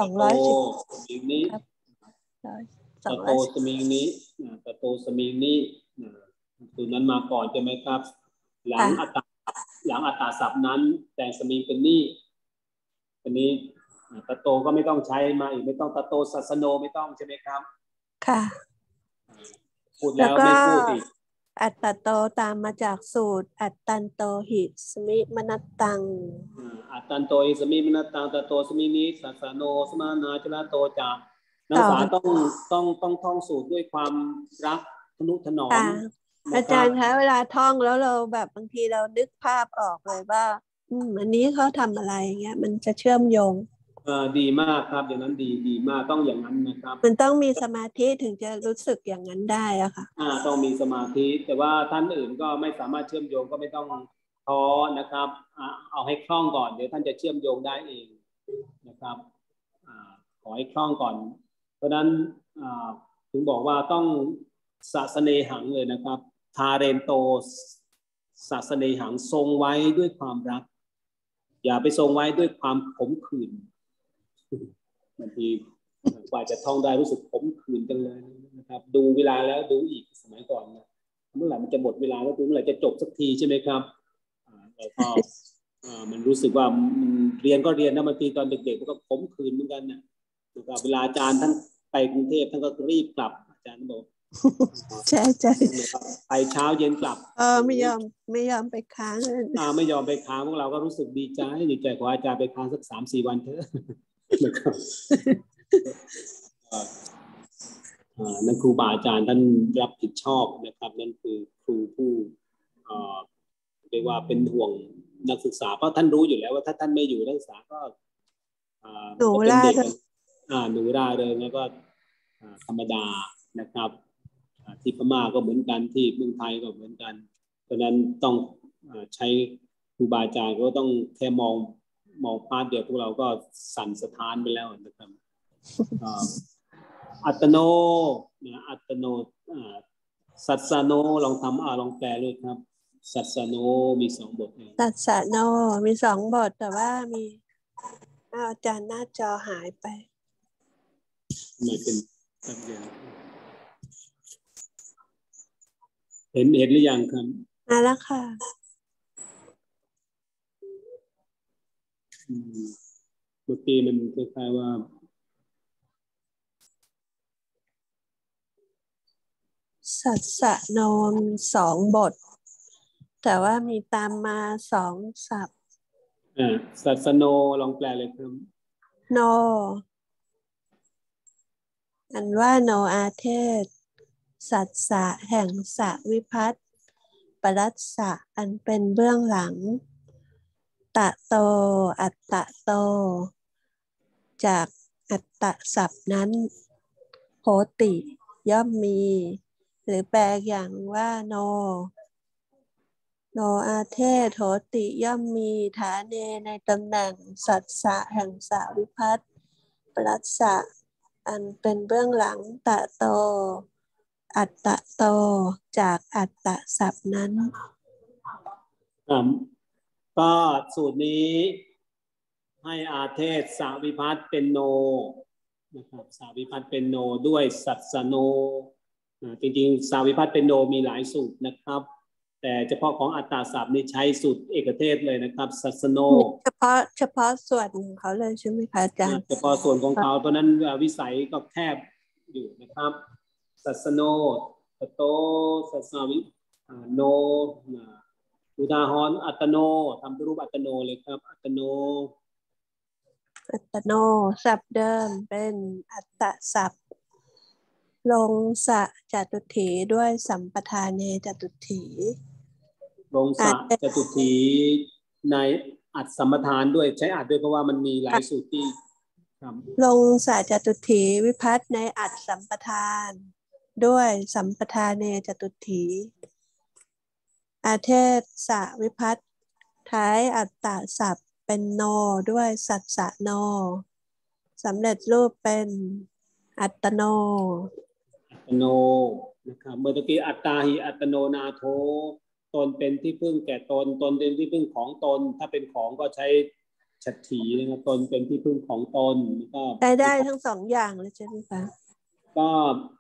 210ครับตัดโตสมิงนี้ตัดโตสมิงนี้สูตรนั้นมาก่อนใช่ไหมครับหลังอัตตาศัพท์นั้นแต่งสมิงเป็นนี่อันนี้ตัดโตก็ไม่ต้องใช้มาอีกไม่ต้องตัดโตสัสโนไม่ต้องใช่ไหมครับค่ะพูดแล้วไม่พูดอีกอัตตโตตามมาจากสูตรอัตตันโตหิสมิมนัตตังอัตตันโตหิสมิมนัตตังตัตโตสมินิสัสโนสมานาจละโตจานักศึกษาต้องท่องสูตรด้วยความรักทนุถนอมอาจารย์คะเวลาท่องแล้วเราแบบบางทีเรานึกภาพออกเลยว่าอันนี้เขาทำอะไรเงี้ยมันจะเชื่อมโยงดีมากครับอย่างนั้นดีมากต้องอย่างนั้นนะครับมันต้องมีสมาธิถึงจะรู้สึกอย่างนั้นได้อะค่ะต้องมีสมาธิแต่ว่าท่านอื่นก็ไม่สามารถเชื่อมโยงก็ไม่ต้องท้อนะครับเอาให้คล่องก่อนเดี๋ยวท่านจะเชื่อมโยงได้เองนะครับขอให้คล่องก่อนเพราะนั้นถึงบอกว่าต้องสะเสเนหังเลยนะครับทาเรนโตสะเสเนหังทรงไว้ด้วยความรักอย่าไปทรงไว้ด้วยความขมขื่นบางทีกว่าจะท่องได้รู้สึกขมขื่นจังเลยนะครับดูเวลาแล้วดูอีกสมัยก่อนนะเมื่อไหร่มันจะหมดเวลาแล้วเมื่อไหร่จะจบสักทีใช่ไหมครับแล้วก็มันรู้สึกว่าเรียนก็เรียนนะบางทีตอนเด็กๆมันก็ขมขื่นเหมือนกันนะเวลาอาจารย์ท่านไปกรุงเทพท่านก็รีบกลับอาจารย์บอกใช่ไปเช้าเย็นกลับไม่ยอมไปค้างไม่ยอมไปค้างพวกเราก็รู้สึกดีใจขออาจารย์ไปค้างสัก 3-4 วันเถอะนะครับนั่นครูบาอาจารย์ท่านรับผิดชอบนะครับนั่นคือครูผู้เรียกว่าเป็นห่วงนักศึกษาเพราะท่านรู้อยู่แล้วว่าถ้าท่านไม่อยู่นักศึกษาก็เป็นเด็กหนูร่าเริงแล้วก็ธรรมดานะครับที่พม่าก็เหมือนกันที่เมืองไทยก็เหมือนกันเพราะนั้นต้องใช้ครูบาอาจารย์ก็ต้องแค่มองพาร์ทเดียวพวกเราก็สั่นสะท้านไปแล้วนะครับอัตโนอัตโนสัสโนลองทำลองแปลเลยครับสัสโนมี2 บทสัสโนมี2 บทแต่ว่ามีอาจารย์หน้าจอหายไปไม่เป็นเห็นหรือยังครับมาแล้วค่ะเมื่อกี้มันคล้ายๆว่าสัสโน2 บทแต่ว่ามีตามมา2 ศัพท์สัสโนลองแปลเลยครับโนอันว่าโนอาเทศสัสสะแห่งสวิภัตปรัสสะอันเป็นเบื้องหลังตะโตอัตตะโตจากอัตตะศัพท์นั้นโหติย่อมมีหรือแปลอย่างว่าโนอาเทศโหติย่อมมีฐาเนในตำแหน่งสัสสะแห่งสวิภัตปรัสสะอันเป็นเบื้องหลังตะโตอัตตะโตจากอัตตะศัพท์นั้นก็สูตรนี้ให้อาเทศสวิภัตเป็นโนนะครับสวิภัตเป็นโนด้วยสัสโนจริงๆสวิภัตเป็นโนมีหลายสูตรนะครับแต่เฉพาะของอัตตาศัพท์นี่ใช้สูตรเอกเทศเลยนะครับสัสโนเฉพาะส่วนของเขาเลยใช่ไหมคะอาจารย์เฉพาะส่วนของเขาเพราะนั้นวิสัยก็แคบอยู่นะครับสัสโนโตสัสวิโนอุทาหรณ์อัตโนทำรูปอัตโนเลยครับอัตโนศัพท์เดิมเป็นอัตตศัพท์ลงสะจตุถีด้วยสัมปทานเนจตุถีลงสะจตุถีในอัดสัมปทานด้วยใช้อัดด้วยเพราะว่ามันมีหลายสูตรที่ครับลงสจตุถีวิภัตในอัตสัมปทาน ด้วยสัมปทานเนจตุถีอาเทศสวิภัตท้ายอัตตศัพท์เป็นโนด้วยสัสสะโนสำเร็จรูปเป็นอัตโนอัตโนนะครับเมื่อตะกี้อัตตาหิอัตโนนาโถตนเป็นที่พึ่งแก่ตนตนเป็นที่พึ่งของตนถ้าเป็นของก็ใช้ฉัตรถีนะครับตนเป็นที่พึ่งของตนก็ได้ทั้งสองอย่างเลยใช่ไหมคะก็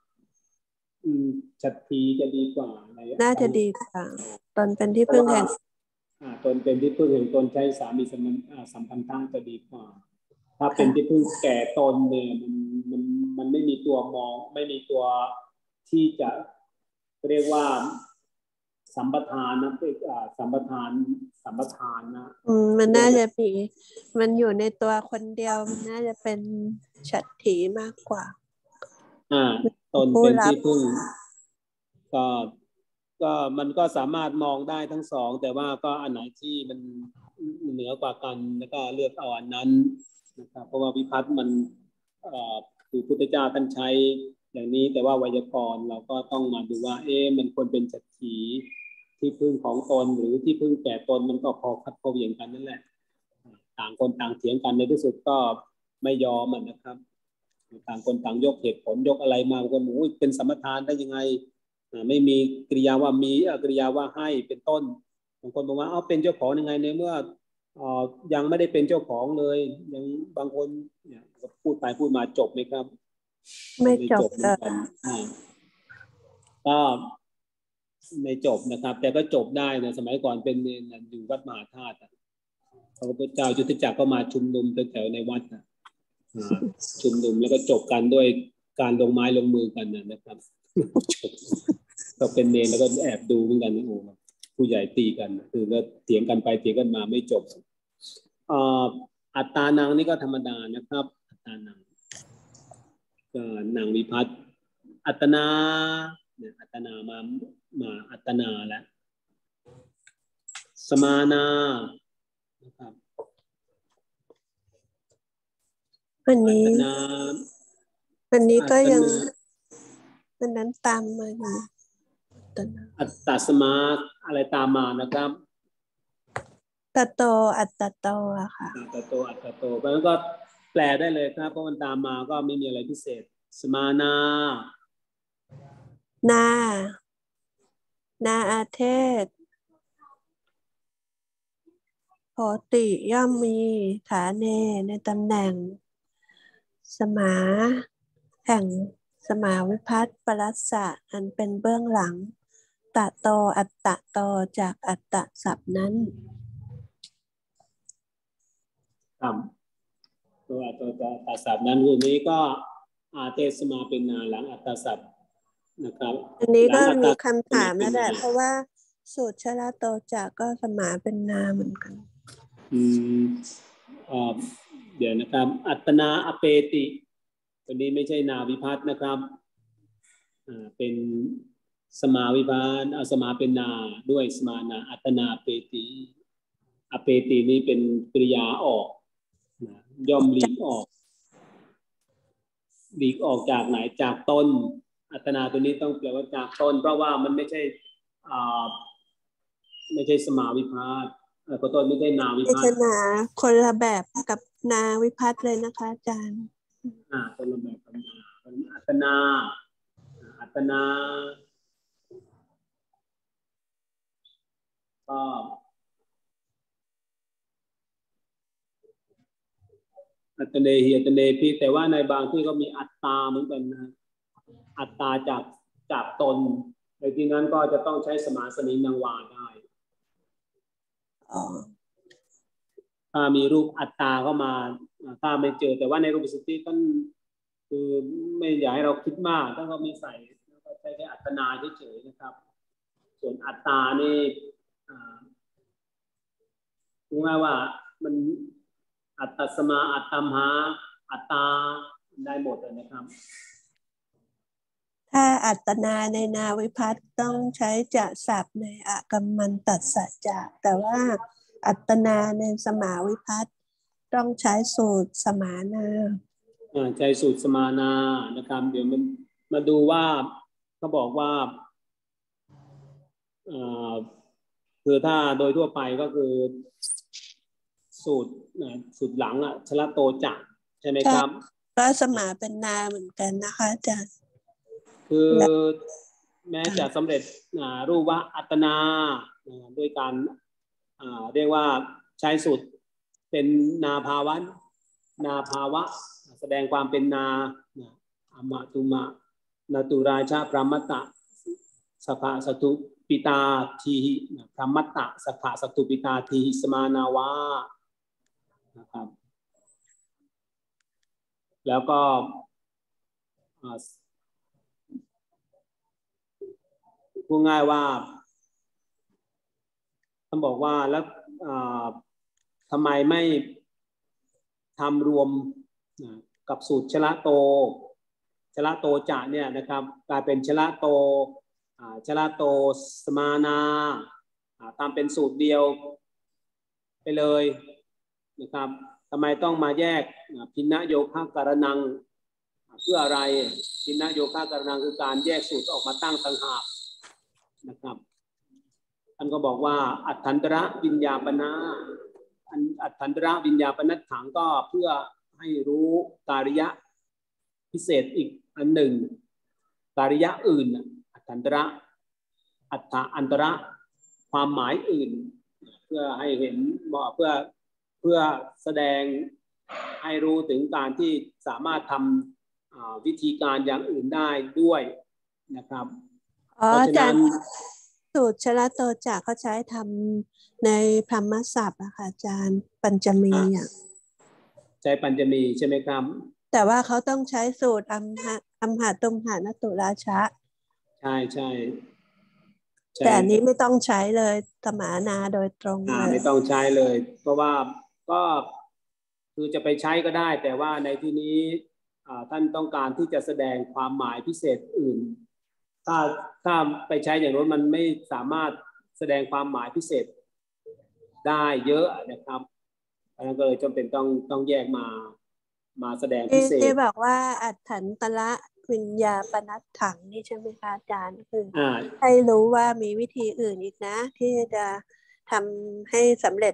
ฉัตรถีจะดีกว่าน่าจะดีกว่าตนเป็นที่พึ่งแห่งตนเป็นที่พึ่งแห่งตนใช้สามีสัมพันธ์จะดีกว่าถ้าเป็นที่พึ่งแก่ตนเนี่ยมันไม่มีตัวมองไม่มีตัวที่จะเรียกว่าสัมปทานนะสัมปทานนะมันน่าจะมีมันอยู่ในตัวคนเดียวมันน่าจะเป็นฉัตรถีมากกว่าตนเป็นที่พึ่งก็มันก็สามารถมองได้ทั้งสองแต่ว่าก็อันไหนที่มันเหนือกว่ากันแล้วก็เลือกเอาอันนั้นนะครับเพราะว่าวิภัตติมันคือพุทธเจ้าท่านใช้อย่างนี้แต่ว่าไวยากรณ์เราก็ต้องมาดูว่ามันควรเป็นฉัตรถีที่พึ่งของตนหรือที่พึ่งแก่ตนมันก็พอคัดพอเหวี่ยงกันนั่นแหละต่างคนต่างเถียงกันในที่สุดก็ไม่ยอมนะครับต่างคนต่างยกเหตุผลยกอะไรมาก็เป็นสัมปทานได้ยังไงไม่มีกริยาว่ามีกริยาว่าให้เป็นต้นบางคนบอกว่าเป็นเจ้าของยังไงในเมื่อยังไม่ได้เป็นเจ้าของเลยยังบางคนเนี่ยพูดไปพูดมาจบไหมครับไม่จบก็ไม่จบนะครับแต่ก็จบได้นะสมัยก่อนเป็นอยู่วัดมหาธาตุพระพุทธเจ้ายุทธจักรก็มาชุมนุมแถวในวัดนะชุมนุมแล้วก็จบกันด้วยการลงไม้ลงมือกันนะครับก็เป็นเนรแล้วก็แอบดูเหมือนกันโอ้ผู้ใหญ่ตีกันคือก็เถียงกันไปเถียงกันมาไม่จบอัตตานังนี่ก็ธรรมดานะครับอัตตานังก็นางวิภัตติอัตนาเนี่ยอัตนามาอัตนาแล้วสมานานะครับอันนี้ก็ยังอันนั้นตามมาอยู่อัตตสมาอะไรตามมานะครับตโตอัตโตอะค่ะตโตอัตโตเพราะฉะนั้นก็แปลได้เลยครับเพราะมันตามมาก็ไม่มีอะไรพิเศษสมานาอาเทศโหติย่อมมีฐาเนในตำแหน่งสมาแห่งสมาวิภัตติปรัสสะอันเป็นเบื้องหลังตโตอัตตโตจากอัตตศัพท์นั้นครับตัวอัตตศัพท์นั้นรูปนี้ก็อาเทศมาเป็นนาหลังอัตตศัพท์นะครับอันนี้ก็มีคำถามแล้วแหละเพราะว่าสูตรชลโตจากก็สมาเป็นนาเหมือนกันเดี๋ยวนะครับอัตนาอเปติตัวนี้ไม่ใช่นาวิภัตตินะครับเป็นสมาวิภัตติสมาเป็นนาด้วยสมานาอัตนาเปติอเปตินี้เป็นกริยาออกย่อมหลีกออกจากไหนจากต้นอัตนาตัวนี้ต้องแปลว่าจากต้นเพราะว่ามันไม่ใช่สมาวิภัตติขอโทษไม่ใช่นาวิภัตตินาคนละแบบกับนาวิภัตติเลยนะคะอาจารย์คนละแบบกับนาอัตนาก็อัตเนหิอัตเนพิแต่ว่าในบางที่ก็มีอัตตาเหมือนกันนะอัตตาจากตนในที่นั้นก็จะต้องใช้สมาสนินังวาได้ถ้ามีรูปอัตตาเข้ามาถ้าไม่เจอแต่ว่าในรูปสติท่านคือไม่อยากให้เราคิดมากถ้าเขามีใส่ก็ใช้แค่อัตนาเฉยๆนะครับส่วนอัตตานี่รู้ไหมว่ามันอัตตสมาอัตตัมหาอัตตาได้หมดเลยนะครับถ้าอัตนาในนาวิภัตติต้องใช้จะศัพท์ในอกัมมันตัสสะจะแต่ว่าอัตนาในสมาวิภัตติต้องใช้สูตรสมานาใจสูตรสมานานะครับเดี๋ยวมันมาดูว่าเขาบอกว่าคือถ้าโดยทั่วไปก็คือสูตรหลังชละโตจะใช่ไหมครับก็สมาเป็นนาเหมือนกันนะคะอาจารย์คือแม้จะสำเร็จรูปว่าอัตนาด้วยการเรียกว่าใช้สูตรเป็นนาภาวะแสดงความเป็นนาอมะตุมะนาตุราชาพรหมตะสภาสตุปิตาทีพรหมตะสภาสตุปิตาทีสมานาวะนะครับแล้วก็พูดง่ายว่าท่านบอกว่าแล้วทำไมไม่ทำรวมกับสูตรชละโตจะเนี่ยนะครับกลายเป็นชละโตสมานาตามเป็นสูตรเดียวไปเลยนะครับทำไมต้องมาแยกพินนโยคะการนังเพื่ออะไรพินนโยคะการนังคือการแยกสูตรออกมาตั้งต่างหากนะครับท่านก็บอกว่าอัฏฐันตระวิญญาปนะอัฏฐันตระวิญญาปนัตถังก็เพื่อให้รู้การิยะพิเศษอีกอันหนึ่งการิยะอื่นอัฏฐันตระอัฏฐอันตระความหมายอื่นเพื่อให้เห็นเพื่อแสดงให้รู้ถึงการที่สามารถทำวิธีการอย่างอื่นได้ด้วยนะครับเพราะฉะนั้นสูตรชละโตจะเขาใช้ทำในพรหมศัพท์อะค่ะอาจารย์ปัญจมีใช้ปัญจมีใช่ไหมครับแต่ว่าเขาต้องใช้สูตรอัมหะตุมหานตุราชะใช่แต่อันนี้ไม่ต้องใช้เลยสมานาโดยตรงเลยไม่ต้องใช้เลยเพราะว่าก็คือจะไปใช้ก็ได้แต่ว่าในที่นี้ท่านต้องการที่จะแสดงความหมายพิเศษอื่นถ้าไปใช้อย่างนั้นมันไม่สามารถแสดงความหมายพิเศษได้เยอะนะครับดังนั้นก็เลยจำเป็นต้องแยกมาแสดงพิเศษที่บอกว่าอัฏฐันตระวิญญาปนัตถังนี่ใช่ไหมคะอาจารย์คือให้รู้ว่ามีวิธีอื่นอีกนะที่จะทำให้สำเร็จ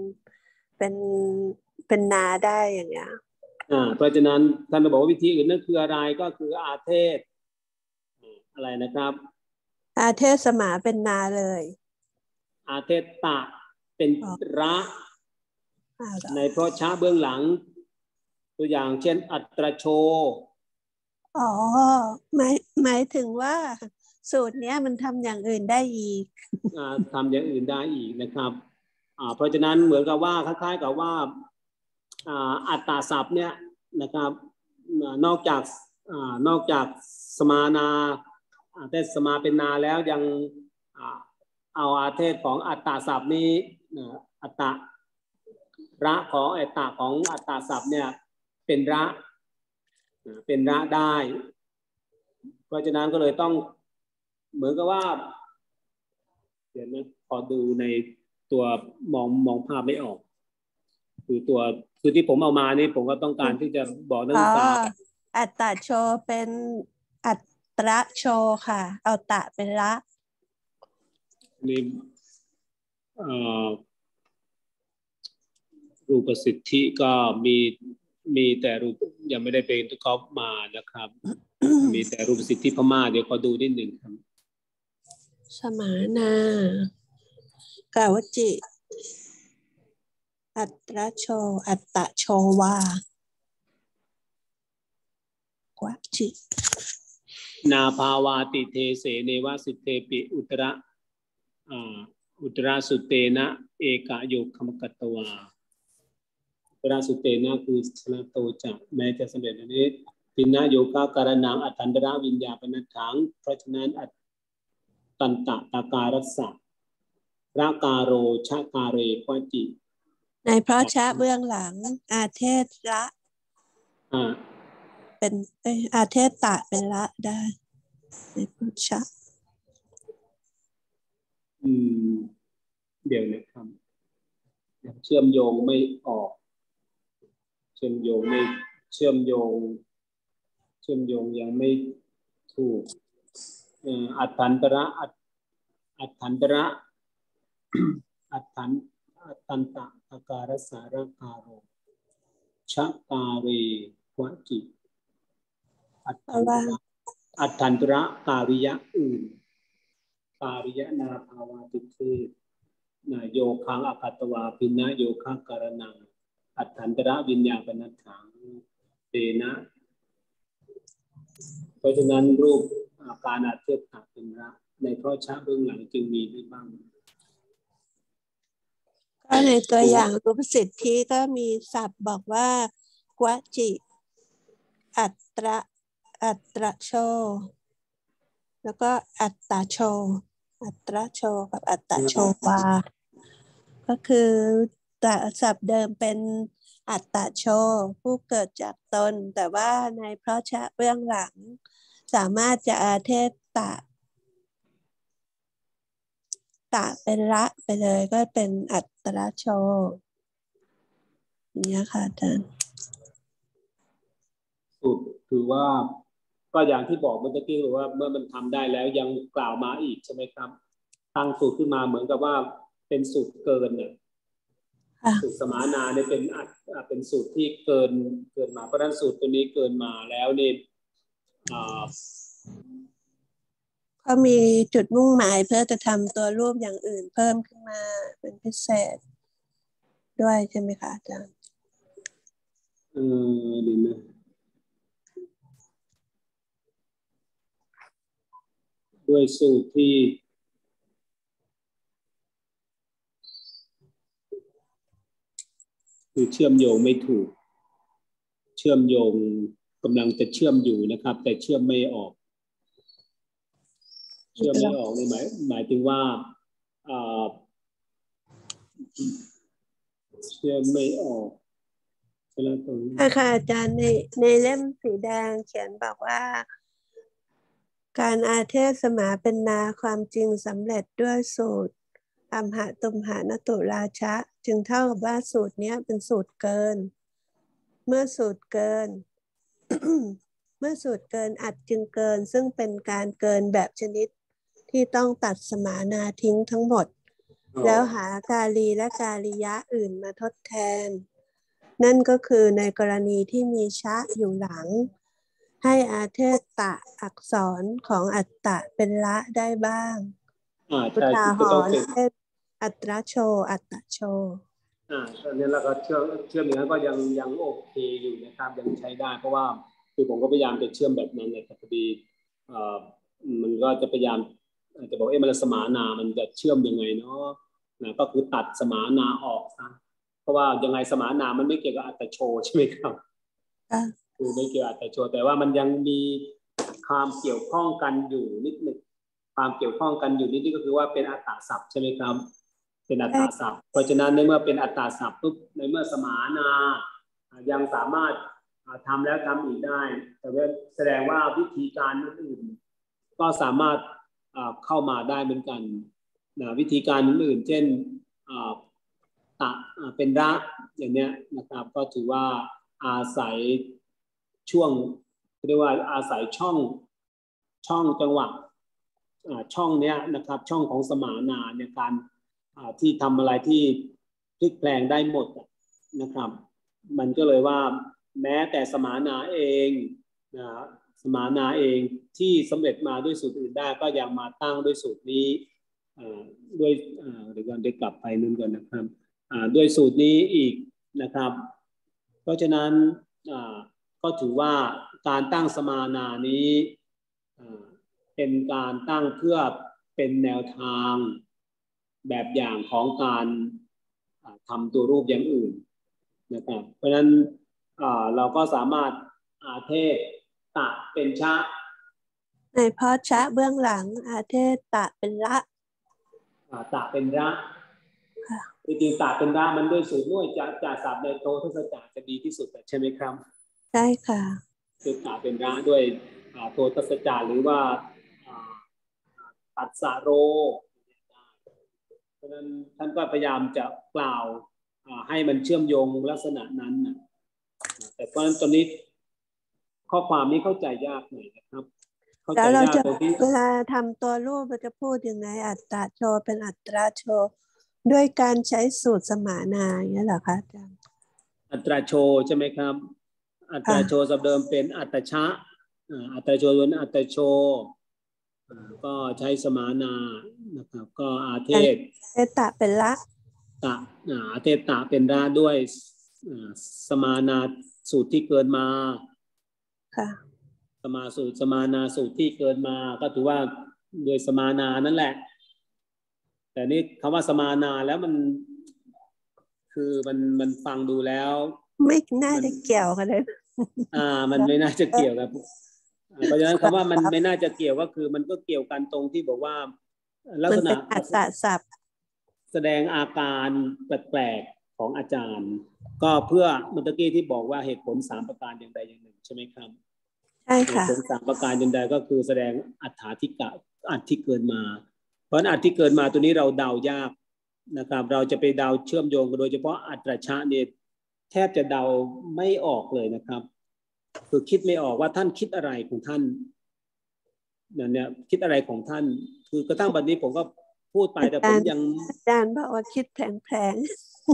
เป็นนาได้อย่างเงี้ยเพราะฉะนั้นท่านบอกว่าวิธีอื่นนั่นคืออะไรก็คืออาเทศอะไรนะครับอาเทศสมาเป็นนาเลยอาเทศตะเป็นระในเพราะช้าเบื้องหลังตัวอย่างเช่นอัตรโชหมายถึงว่าสูตรนี้มันทำอย่างอื่นได้อีกทำอย่างอื่นได้อีกนะครับเพราะฉะนั้นเหมือนกับว่าคล้ายๆกับว่าอัตตาศัพท์เนี่ยนะครับนอกจากสมานาเทศสมาเป็นนาแล้วยังเอาอาเทศของอัตตาศัพท์นี้อัตตะระของอัตตะของอัตตาศัพท์เนี่ยเป็นระได้เพราะฉะนั้นก็เลยต้องเหมือนกับว่าเดี๋ยวนะขอดูในตัวมองภาพไม่ออกคือที่ผมเอามานี่ผมก็ต้องการที่จะบอกนักศึกษาอัตตะโชเป็นอัตระโชค่ะเอาตะเป็นละนี่รูปสิทธิก็มีแต่รูปยังไม่ได้เป็นทุกเขามานะครับ มีแต่รูปสิทธิพม่าเดี๋ยวขอดูนิดหนึ่งครับสมานากาวจิอัตระโชอัตตะโชวากวจินาภาวาติเทเสเนวสิเตปิอุตระสุเตนะเอกโยคมกัตตวาอุตระสุเตนะคือชนะโตจักแม้จะสำเร็จอันนี้ปินะโยคะการนังอัตถันตระวิญญาปนัตถังเพราะฉะนั้นตันตะตาการัสสะราการโรชะการเรควจิในเพราะชะเบื้องหลังอาเทศละเป็นอาเทศตะเป็นละได้ในเพราะชะเดี๋ยวนะครับเชื่อมโยงไม่ออกเชื่อมโยงไม่เชื่อมโยงยังไม่ถูกอัฏฐันตระอัฏฐันตระอัฏฐันตะอาการสารคารโรชะตาเรวจิอัฏฐันตระการิยะอื่นการิยะนาภาวาติเทโยคังอคัตวาปินะโยคะการนังอัฏฐันตระวิญญาปนัฏฐังเตนะเพราะฉะนั้นรูปอาการอาเทศตเป็นระในเพราะชะเบื้องหลังจึงมีได้บ้างก็ในตัวอย่างรูปสิทธิก็มีศัพท์บอกว่ากวจิอัตระโชแล้วก็อัตตาโชอัตระโชกับอัตตาโชวาก็คือศัพท์เดิมเป็นอัตตาโชผู้เกิดจากตนแต่ว่าในเพราะชะเบื้องหลังสามารถจะอาเทศตะเป็นละไปเลยก็เป็นอัตตระโชเนี่ยค่ะอาจารย์สูตรคือว่าก็อย่างที่บอกเมื่อกี้ว่าเมื่อมันทำได้แล้วยังกล่าวมาอีกใช่ไหมครับตั้งสูตรขึ้นมาเหมือนกับว่าเป็นสูตรเกินเนี่ยสูตรสมานาเนี่ยเป็นสูตรที่เกินมาเพราะฉะนั้นสูตรตัวนี้เกินมาแล้วนี่เขามีจุดมุ่งหมายเพื่อจะทำตัวรูปอย่างอื่นเพิ่มขึ้นมาเป็นพิเศษด้วยใช่ไหมคะอาจารย์ดีนะด้วยสูตรที่คือเชื่อมโยงไม่ถูกเชื่อมโยงกำลังจะเชื่อมอยู่นะครับแต่เชื่อมไม่ออกนี่หมายถึงว่าเชื่อมไม่ออกใช่ไหมตรงนี้ค่ะอาจารย์ในเล่มสีแดงเขียนบอกว่าการอาเทศนาเป็นนาความจริงสำเร็จด้วยสูตรอัมหะตุมหานตุราชะจึงเท่ากับว่าสูตรนี้เป็นสูตรเกินเมื่อสูตรเกิน เมื่อสูตรเกินอัดจึงเกินซึ่งเป็นการเกินแบบชนิดที่ต้องตัดสมานาทิ้งทั้งหมดแล้วหากาลีและกาลิยะอื่นมาทดแทนนั่นก็คือในกรณีที่มีชะอยู่หลังให้อาเทศตะอักษรของอัตตะเป็นละได้บ้างอุทาหรณ์เช่นอัตระโชอัตตะโชตอนนี้เราก็เชื่อมอย่างนั้นก็ยังโอเคอยู่นะครับยังใช้ได้เพราะว่าคือผมก็พยายามจะเชื่อมแบบนั้นเลยแต่พอดีมันก็จะพยายามจะบอกมันสมานามันจะเชื่อมยังไงเนาะนะก็คือตัดสมานาออกซะเพราะว่ายังไงสมานามันไม่เกี่ยวกับอัตตโชใช่ไหมครับคือไม่เกี่ยวกับอัตตโชแต่ว่ามันยังมีความเกี่ยวข้องกันอยู่นิดหนึ่งความเกี่ยวข้องกันอยู่นิดก็คือว่าเป็นอัตตาศัพท์ใช่ไหมครับเป็นอัตตาศัพท์เพราะฉะนั้นในเมื่อเป็นอัตตาศัพท์ปุ๊บในเมื่อสมานายังสามารถทำแล้วทำอีกได้แต่แสดงว่าวิธีการอื่นก็สามารถเข้ามาได้เหมือนกันวิธีการอื่นเช่นตะเป็นระอย่างเนี้ยนะครับก็ถือว่าอาศัยช่วงเรียกว่าอาศัยช่องจังหวะช่องเนี้ยนะครับช่องของสมานาในการที่ทำอะไรที่พลิกแปลงได้หมดนะครับมันก็เลยว่าแม้แต่สมานาเองสมานาเองที่สำเร็จมาด้วยสูตรอื่นได้ก็ยังมาตั้งด้วยสูตรนี้ด้วยเดี๋ยวก่อนได้กลับไปนู่นก่อนนะครับด้วยสูตรนี้อีกนะครับเพราะฉะนั้นก็ถือว่าการตั้งสมานานี้เป็นการตั้งเพื่อเป็นแนวทางแบบอย่างของการทำตัวรูปอย่างอื่นนะครับเพราะฉะนั้นเราก็สามารถอาเทศตะเป็นชะในเพราะชะเบื้องหลังอาเทศตะเป็นละตะเป็นระจริงๆตะเป็นระมันด้วยสูตรด้วยจะศัพท์ในโททศจักรจะดีที่สุดใช่ไหมครับใช่ค่ะคือตะเป็นระด้วยโททศจักรหรือว่าตัดสะโรเพราะฉะนั้นท่านก็พยายามจะกล่าวให้มันเชื่อมโยงลักษณะนั้นแต่เพราะฉะนั้นตอนนี้ข้อความนี้เข้าใจยากหน่อยนะครับเข้าแล้ใจวเรายากจะตรงที่เวลาทำตัวรูปเราจะพูดยังไงอัตตาโชเป็นอัตราโชด้วยการใช้สูตรสมานาอย่างนี้เหรอคะอาจารย์อัตราโชใช่ไหมครับอัตราโชสับเดิมเป็นอัตชะอัตราโชเป็นอัตโชก็ใช้สมานานะครับก็อาเทศเอตะเป็นละตะอาเทศตะเป็นราด้วยสมานาสูตรที่เกินมาค่ะสมานาสูตรที่เกินมาก็ถือว่าโดยสมานานั่นแหละแต่นี่คำว่าสมานาแล้วมันคือมันฟังดูแล้วไม่น่าจะเกี่ยวกันเลยมันไม่น่าจะเกี่ยวกับเพราะฉะนั้นคำว่ามันไม่น่าจะเกี่ยวก็คือมันก็เกี่ยวกันตรงที่บอกว่าลักษณะอัตตะศัพท์แสดงอาการแปลกๆของอาจารย์ก็เพื่อเมื่อกี้ที่บอกว่าเหตุผล3ประการอย่างใดอย่างหนึ่งใช่ไหมครับใช่ค่ะเหตุผล3ประการอย่างใดก็คือแสดงอัตถาธิกะอัตที่เกินมาเพราะอัตที่เกินมาตัวนี้เราเดายากนะครับเราจะไปเดาเชื่อมโยงกันโดยเฉพาะอัตราชะเนี่ยแทบจะเดาไม่ออกเลยนะครับคือคิดไม่ออกว่าท่านคิดอะไรของท่านเนี่ยคิดอะไรของท่านคือกระทั่งบัดนี้ผมก็พูดไปแต่ผมยังอาจารย์บอกว่าคิดแผลง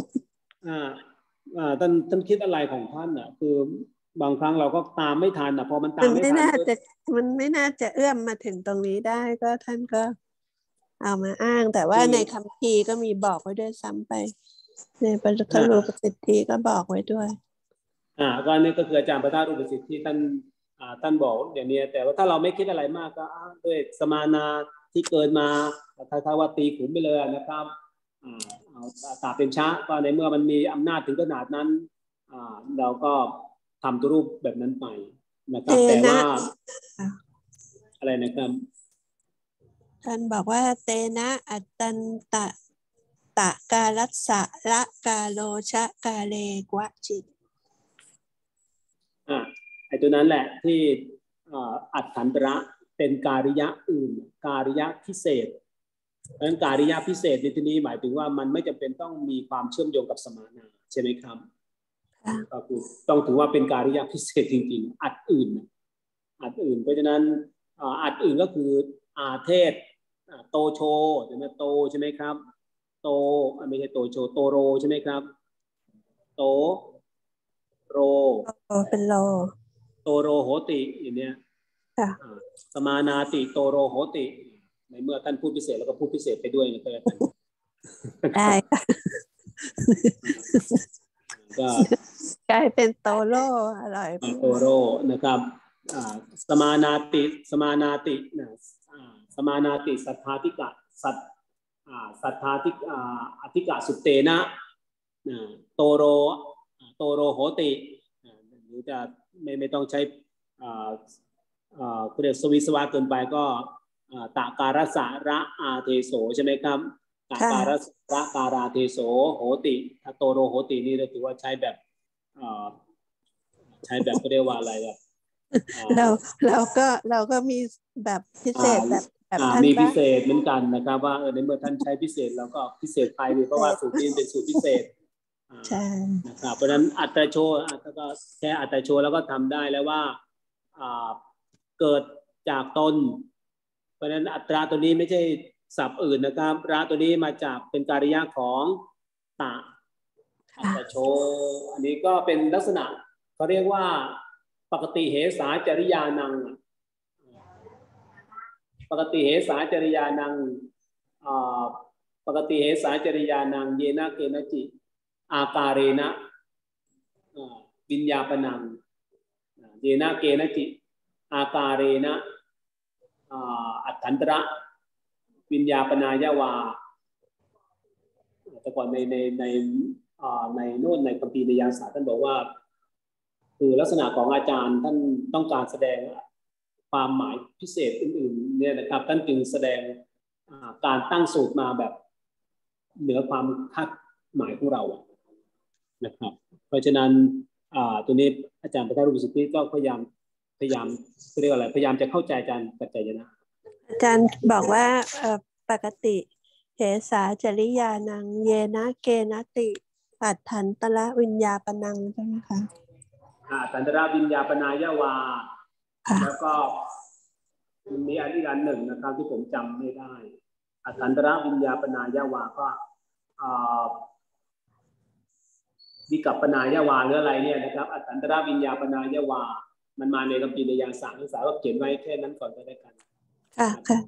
ท่านคิดอะไรของท่านคือบางครั้งเราก็ตามไม่ทันพอมันตามไม่ทันมันไม่น่าจะเอื้อมมาถึงตรงนี้ได้ก็ท่านก็เอามาอ้างแต่ว่าในคัมภีร์ก็มีบอกไว้ด้วยซ้ำไปในปริตรูปสิทธิก็บอกไว้ด้วยก็นี่ก็คืออาจารย์ประธานรูปสิทธิที่ท่านบอกอย่างนี้แต่ว่าถ้าเราไม่คิดอะไรมากก็ด้วยสมานาที่เกินมาถ้าว่าตีขุมไปเลยนะครับเอาตาเป็นช้าก็ในเมื่อมันมีอำนาจถึงขนาดนั้นเราก็ทำตัวรูปแบบนั้นไปนะครับแต่ว่าอะไรนะครับท่านบอกว่าเตนะอัตตันตะกาลัสสะละกาโลชะกาเลกวะจิตไอ้ตัวนั้นแหละที่อัตถันตระเป็นการิยะอื่นการิยะพิเศษเพราะฉะนั้นการิยะพิเศษในที่นี้หมายถึงว่ามันไม่จำเป็นต้องมีความเชื่อมโยงกับสมานาใช่ไหมครับก็คือต้องถือว่าเป็นการิยะพิเศษจริงๆอัดอื่นเพราะฉะนั้นอัดอื่นก็คืออาเทศโตโชใช่ไหมโตใช่ไหมครับโตไม่ใช่โตโชโตโรใช่ไหมครับโตโรเป็นโลโตโรโหติอย่างเนี้ยสมานาติโตโรโหติในเมื่อท่านพูดพิเศษแล้วก็พูดพิเศษไปด้วยนะก็แล้วกันได้ก็กลายเป็นโตโรอร่อยโตโรนะครับสมานาตินะสมานาติสัทธาธิกะสัทธาธิอธิกะสุตเตนะโตโรโหติหรือจะไม่ต้องใช้เรียกสวิสวะเกินไปก็ตาการสาระอาเทโสใช่ไหมครับตาการสาระการาเทโสโหติโตโรโหตินี่เราถือว่าใช้แบบเขาเรียกว่าอะไรแบบเราก็มีแบบพิเศษแบบท่านมีพิเศษเหมือนกันนะครับว่าในเมื่อท่านใช้พิเศษเราก็พิเศษไปเพราะว่าสูตรนี้เป็นสูตรพิเศษใช่นะครับเพราะฉะนั้นอัตราโชก็แค่อัตราโชแล้วก็ทำได้แล้วว่าเกิดจากตนเพราะฉะนั้นอัตราตัวนี้ไม่ใช่ศัพท์อื่นนะครับระตัวนี้มาจากเป็นการิยะของตะอัตราโชอันนี้ก็เป็นลักษณะเขาเรียกว่าปกติเหสาจริยานังปกติเหสาจริยานังปกติเหสาจริยานังเยนะเกนะจิอาการเรนะวิญญาปนังเยนะเกนะจิอาการเรนะอัตถันตระวิญญาปนายาวาแต่ก่อนในโน่นในคัมภีร์ในยานศาสตร์ท่านบอกว่าคือลักษณะของอาจารย์ท่านต้องการแสดงความหมายพิเศษอื่นๆเนี่ยนะครับท่านจึงแสดงการตั้งสูตรมาแบบเหนือความคาดหมายของเรานะครับเพราะฉะนั้นตัวนี้อาจารย์ประธานรูปสุทธิก็พยายามเรียกอะไรพยายามจะเข้าใจอาจารย์ปัจจัยนะอาจารย์บอกว่าปกติเหสาจริยานังเยนะเกนะติอัตถันตระวิญญาปนังใช่ไหมคะตันตระวิญญาปนายาวาแล้วก็มีอันนี้อันหนึ่งนะครับที่ผมจำไม่ได้ตันตระวิญญาปนายาวาก็วิกัปปนายาวาหรืออะไรเนี่ยนะครับตันตระวิญญาปนายาวามันมาในคัมภีร์ในยานสารภาษาก็เขียนไว้แค่นั้นก่อนก็ได้กันค่ะ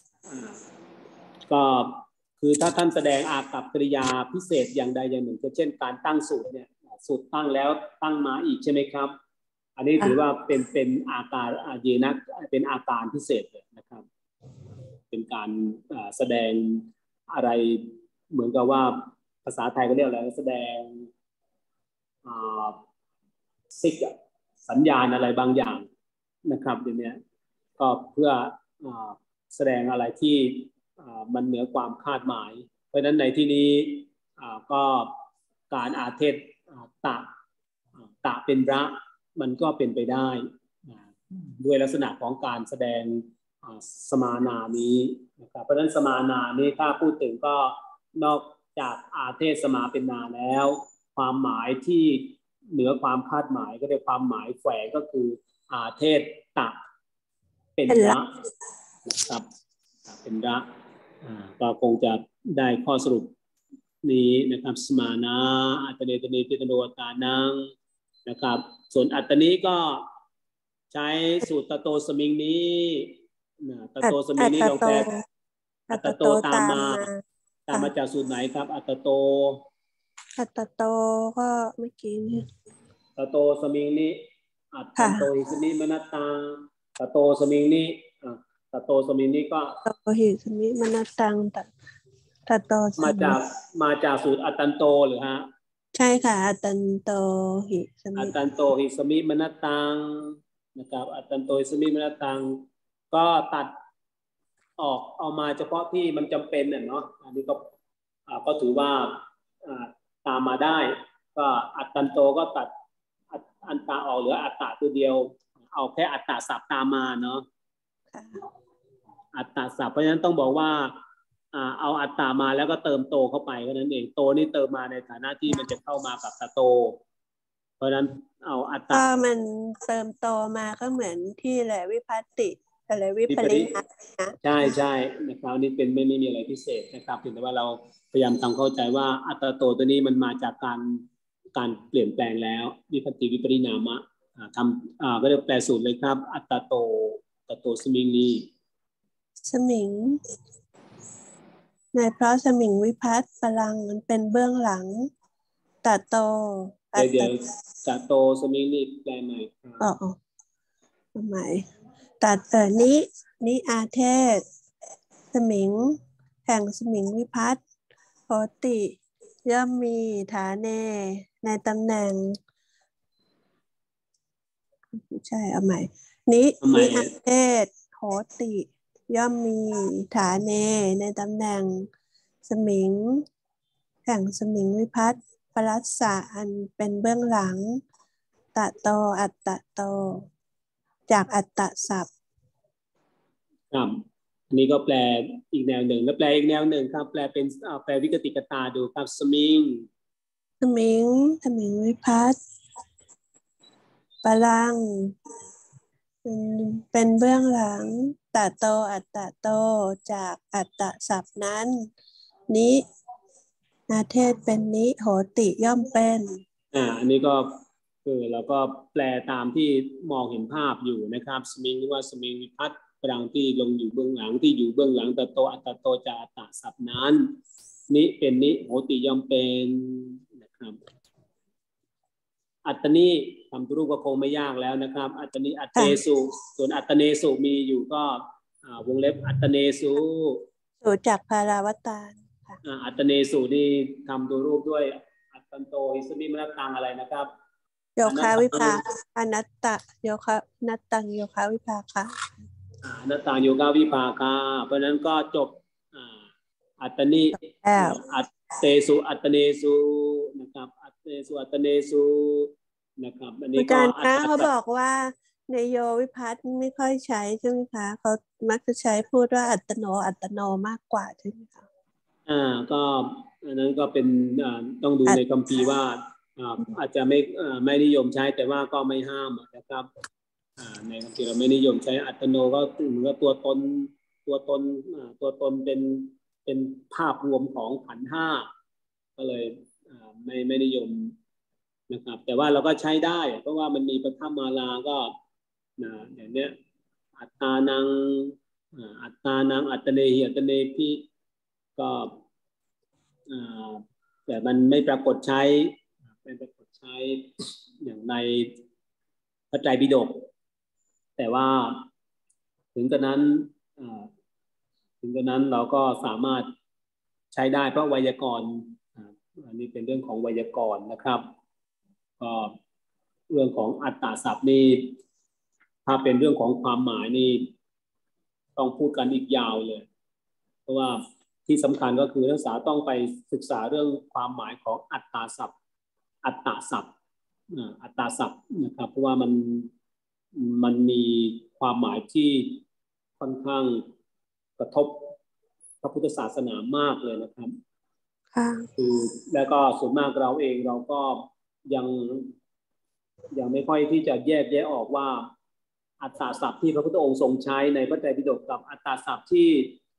ก็คือถ้าท่านแสดงอากัปกิริยาพิเศษอย่างใดอย่างหนึ่งเช่นการตั้งสูตรเนี่ยสูตรตั้งแล้วตั้งมาอีกใช่ไหมครับอันนี้ถือว่าเป็นอาการเยนะเป็นอาการพิเศษเลยนะครับเป็นการแสดงอะไรเหมือนกับว่าภาษาไทยก็เรียกอะไรแสดงซิกสัญญาณอะไรบางอย่างนะครับเดี๋ยวนี้ก็เพื่อแสดงอะไรที่มันเหนือความคาดหมายเพราะฉะนั้นในที่นี้ก็การอาเทศตะเป็นพระมันก็เป็นไปได้ด้วยลักษณะของการแสดงสมานานี้นะครับเพราะฉะนั้นสมานานี้ถ้าพูดถึงก็นอกจากอาเทศสมาเป็นนาแล้วความหมายที่เหนือความคาดหมายก็ได้ความหมายแฝงก็คืออาเทศตะเป็นพระนะครับเป็นพระก็คงจะได้ข้อสรุปนี้นะครับสมานาอัตเนตเนติตโนตานังนะครับส่วนอัตตนี้ก็ใช้สูตรตโตสมิงนี้ตโตสมิงนี้ลงแปลอัตโตตามมาจากสูตรไหนครับอัตโตก็เมื่อกี้นี่ตโตสมิงนี้อัตโตหิสมิมนัตตังตโตสมิงนี้ตโตสมิงนี้ก็ตโตหิสมิมนัตตังตโตมาจากสูตรอัตตันโตหรือฮะใช่ค่ะอัตตันโตหิสมิอัตตันโตหิสมิมนัตตังนะครับอัตตันโตหิสมิมนัตตังก็ตัดออกเอามาเฉพาะที่มันจำเป็นเนี่ยเนาะอันนี้ก็ถือว่าตามมาได้ก็อัตตันโตก็ตัดอันตาออกเหลืออัตตะตัวเดียวเอาแค่อัตตะศัพท์ตามมาเนาะอัตตะศัพท์เพราะฉะนั้นต้องบอกว่าเอาอัตตามาแล้วก็เติมโตเข้าไปแค่นั้นเองโตนี่เติมมาในฐานะที่มันจะเข้ามากับตะโตเพราะฉะนั้นเอาอัตตามันเติมโตมาก็เหมือนที่แหละวิภัตติอะไรวิปริณะใช่นะครับนี่เป็นไม่มีอะไรพิเศษนะครับเพียงแต่ว่าเราพยายามทำเข้าใจว่าอัตตาโตตัวนี้มันมาจากการเปลี่ยนแปลงแล้ววิภัตติวิปริณามะทำก็เรียกแปลสูตรเลยครับอัตตาโตสมิงนี้สมิงในเพราะสมิงวิภัตพลังมันเป็นเบื้องหลังตะโตเดี๋ยวตะโตสมิงนี้แปลใหม่ใหม่ตัดนี้อาเทศสมิงแห่งสมิงวิภัตโหติย่อมมีฐาเนในตำแหน่งใช่เอาใหม่นี้อาเทศโหติย่อมมีฐาเนในตำแหน่งสมิงแห่งสมิงวิภัตปรัสสะอันเป็นเบื้องหลังตะโตอัตตะโตจากอัตตะศัพท์ครับอันนี้ก็แปลอีกแนวหนึ่งแล้วแปลอีกแนวหนึ่งครับแปลเป็นแปลวิกติกตาดูครับสมิงวิภัตพลังเป็นเบื้องหลังตะโตอัตตะโตจากอัตตะศัพท์นั้นนี้อาเทศเป็นนิโหติย่อมเป็นอันนี้ก็เราก็แปลตามที่มองเห็นภาพอยู่นะครับสมิงว่าสมิงวิภัตพลังที่ลงอยู่เบื้องหลังที่อยู่เบื้องหลังตะโตอัตตะโตจากอัตตะศัพท์นั้นนี้เป็นนิโหติย่อมเป็นนะครับอัตตนีทำตัวรูปก็คงไม่ยากแล้วนะครับอัตตนีอัตเตสุส่วนอัตตเนสุมีอยู่ก็วงเล็บอัตตเนสุจากพาราวตารอัตตเนสุนี่ทำตัวรูปด้วยอัตตันโตหิสมิมนัตตังอะไรนะครับโยคะวิภาอนัตตะโยคะนัตตังโยคะวิภาคะอนัตตังโยคะวิภาคะเพราะนั้นก็จบอัตตนีอัตเตสุอัตตเนสุนะครับอัตเตสุอัตตเนสุนะครับอันนี้ก็อาจารย์คะเขาบอกว่าในโยวิภัตไม่ค่อยใช้ใช่ไหมคะเขามักจะใช้พูดว่าอัตโนมากกว่าใช่ไหมคะก็อันนั้นก็เป็นต้องดูในคัมภีร์ว่าอาจจะไม่นิยมใช้แต่ว่าก็ไม่ห้ามนะครับในบางทีเราไม่นิยมใช้อัตโนก็เหมือนกับตัวตนเป็นภาพรวมของขันธ์ห้าก็เลยไม่นิยมนะครับแต่ว่าเราก็ใช้ได้เพราะว่ามันมีปฐมมาลาก็อย่างเนี้ยอัตตานังอัตเนหิอัตเนพิก็แต่มันไม่ปรากฏใช้อย่างในพระไตรปิฎกแต่ว่าถึงกระนั้นเราก็สามารถใช้ได้เพราะไวยากรณ์อันนี้เป็นเรื่องของไวยากรณ์นะครับก็เรื่องของอัตตศัพท์นี่ถ้าเป็นเรื่องของความหมายนี่ต้องพูดกันอีกยาวเลยเพราะว่าที่สำคัญก็คือนักศึกษาต้องไปศึกษาเรื่องความหมายของอัตตศัพท์นะครับเพราะว่ามันมีความหมายที่ค่อนข้างกระทบพระพุทธศาสนามากเลยนะครับคือแล้วก็ส่วนมากเราเองเราก็ยังไม่ค่อยที่จะแยกแยะออกว่าอัตตศัพท์ที่พระพุทธองค์ทรงใช้ในพระไตรปิฎกกับอัตตศัพท์ที่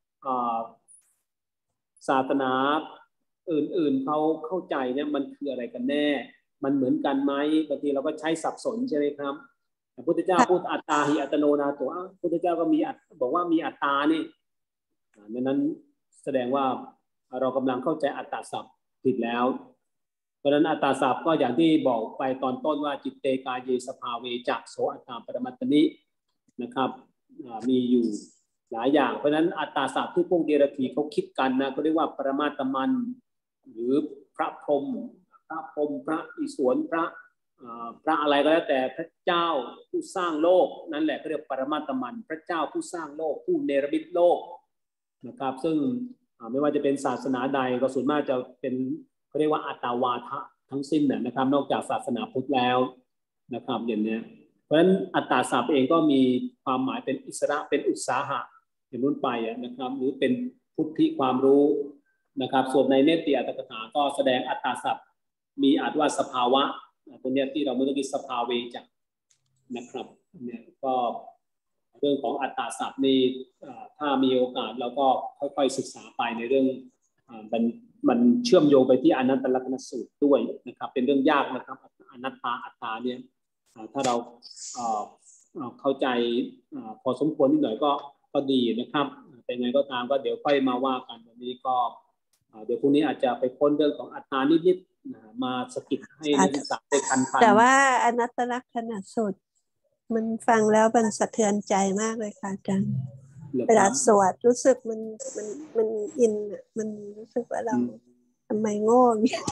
ศาสนาอื่นๆเขาเข้าใจเนี่ยมันคืออะไรกันแน่มันเหมือนกันไหมบางทีเราก็ใช้สับสนใช่ไหมครับพระพุทธเจ้าพูดอัตตาหิอัตโนนาโถพระพุทธเจ้าก็บอกว่ามีอัตตานี่นั้นแสดงว่าเรากำลังเข้าใจอัตตศัพท์ผิดแล้วเพราะฉะนั้นอัตตศัพท์ก็อย่างที่บอกไปตอนต้นว่าจิตเตกายเยสภาเวจักโสอัตตาปรมัตถนินะครับมีอยู่หลายอย่างเพราะฉะนั้นอัตตศัพท์ที่พวกเดรัจฉีเขาคิดกันนะเขาเรียกว่าปรมาตมันหรือพระพรหมพระอิศวรพระอะไรก็แล้วแต่พระเจ้าผู้สร้างโลกนั่นแหละเขาเรียกปรมาตมันพระเจ้าผู้สร้างโลกผู้เนรมิตโลกนะครับซึ่งไม่ว่าจะเป็นศาสนาใดก็ส่วนมากจะเป็นเขาเรียกว่าอัตตาวาทะทั้งสิ้นนะครับนอกจากศาสนาพุทธแล้วนะครับอย่างนี้เพราะฉะนั้นอัตตศัพท์เองก็มีความหมายเป็นอิสระเป็นอุตสาหะอย่างนู้นไปนะครับหรือเป็นพุทธิความรู้นะครับส่วนในเนติอัตถกถาก็แสดงอัตตศัพท์มีอาจว่าสภาวะตัวนี้ที่เราไม่ต้องคิดสภาเวจักนะครับเนี่ยก็เรื่องของอัตตศัพท์นี่ถ้ามีโอกาสเราก็ค่อยๆศึกษาไปในเรื่องมันเชื่อมโยงไปที่อนัตตลักษณสูตรด้วยนะครับเป็นเรื่องยากนะครับอนัตตาอัตตาเนี่ยถ้าเราเข้าใจพอสมควรนิดหน่อยก็ดีนะครับแต่ไงก็ตามก็เดี๋ยวค่อยมาว่ากันวันนี้ก็เดี๋ยวพรุ่งนี้อาจจะไปค้นเรื่องของอัตตานิดๆมาสกิดให้นักศึกษาได้ทันแต่ว่าอนัตตลักษณสูตรมันฟังแล้วมันสะเทือนใจมากเลยค่ะอาจารย์เวลาสวดรู้สึกมันอินมันรู้สึกว่าเราทำไมโง่เนี่ย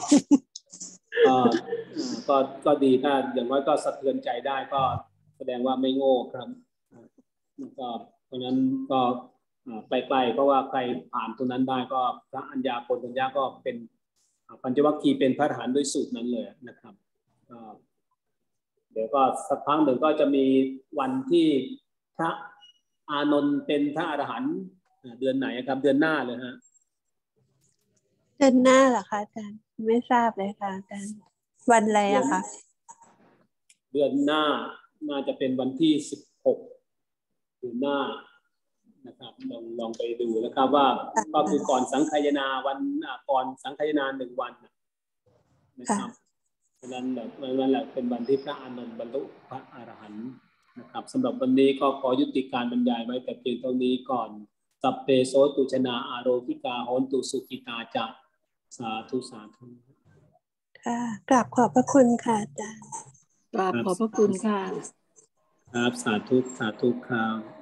ก็ดีถ้าอย่างน้อยก็สะเทือนใจได้ก็แสดงว่าไม่โง่ครับก็เพราะนั้นก็ใกล้ๆเพราะว่าใครผ่านตรงนั้นได้ก็พระอัญญาโกณทัญญาก็เป็นปัญจวัคคีย์เป็นพระอรหันต์ด้วยสูตรนั้นเลยนะครับเดี๋ยวก็สักพักหนึ่งก็จะมีวันที่พระอานนท์เป็นพระอรหันต์เดือนไหนครับเดือนหน้าเลยฮะเดือนหน้าเหรอคะอาจารย์ไม่ทราบเลยค่ะอาจารย์วันอะไรอะคะเดือนหน้าน่าจะเป็นวันที่16เดือนหน้านะครับลองไปดูนะครับว่าก็คือก่อนสังฆายนาวันก่อนสังฆายนา1 วันนะครับเพราะนั้นแหละเป็นวันที่พระอานนท์บรรลุพระอรหันต์นะครับสำหรับวันนี้ก็ขอยุติการบรรยายไว้แต่เพียงเท่านี้ก่อนสัพเพโสตุชนาอาโรกิกาโหนตุสุขิตาจะสาธุสาธุค่ะกราบขอบพระคุณค่ะอาจารย์กราบขอบพระคุณค่ะครับสาธุครับ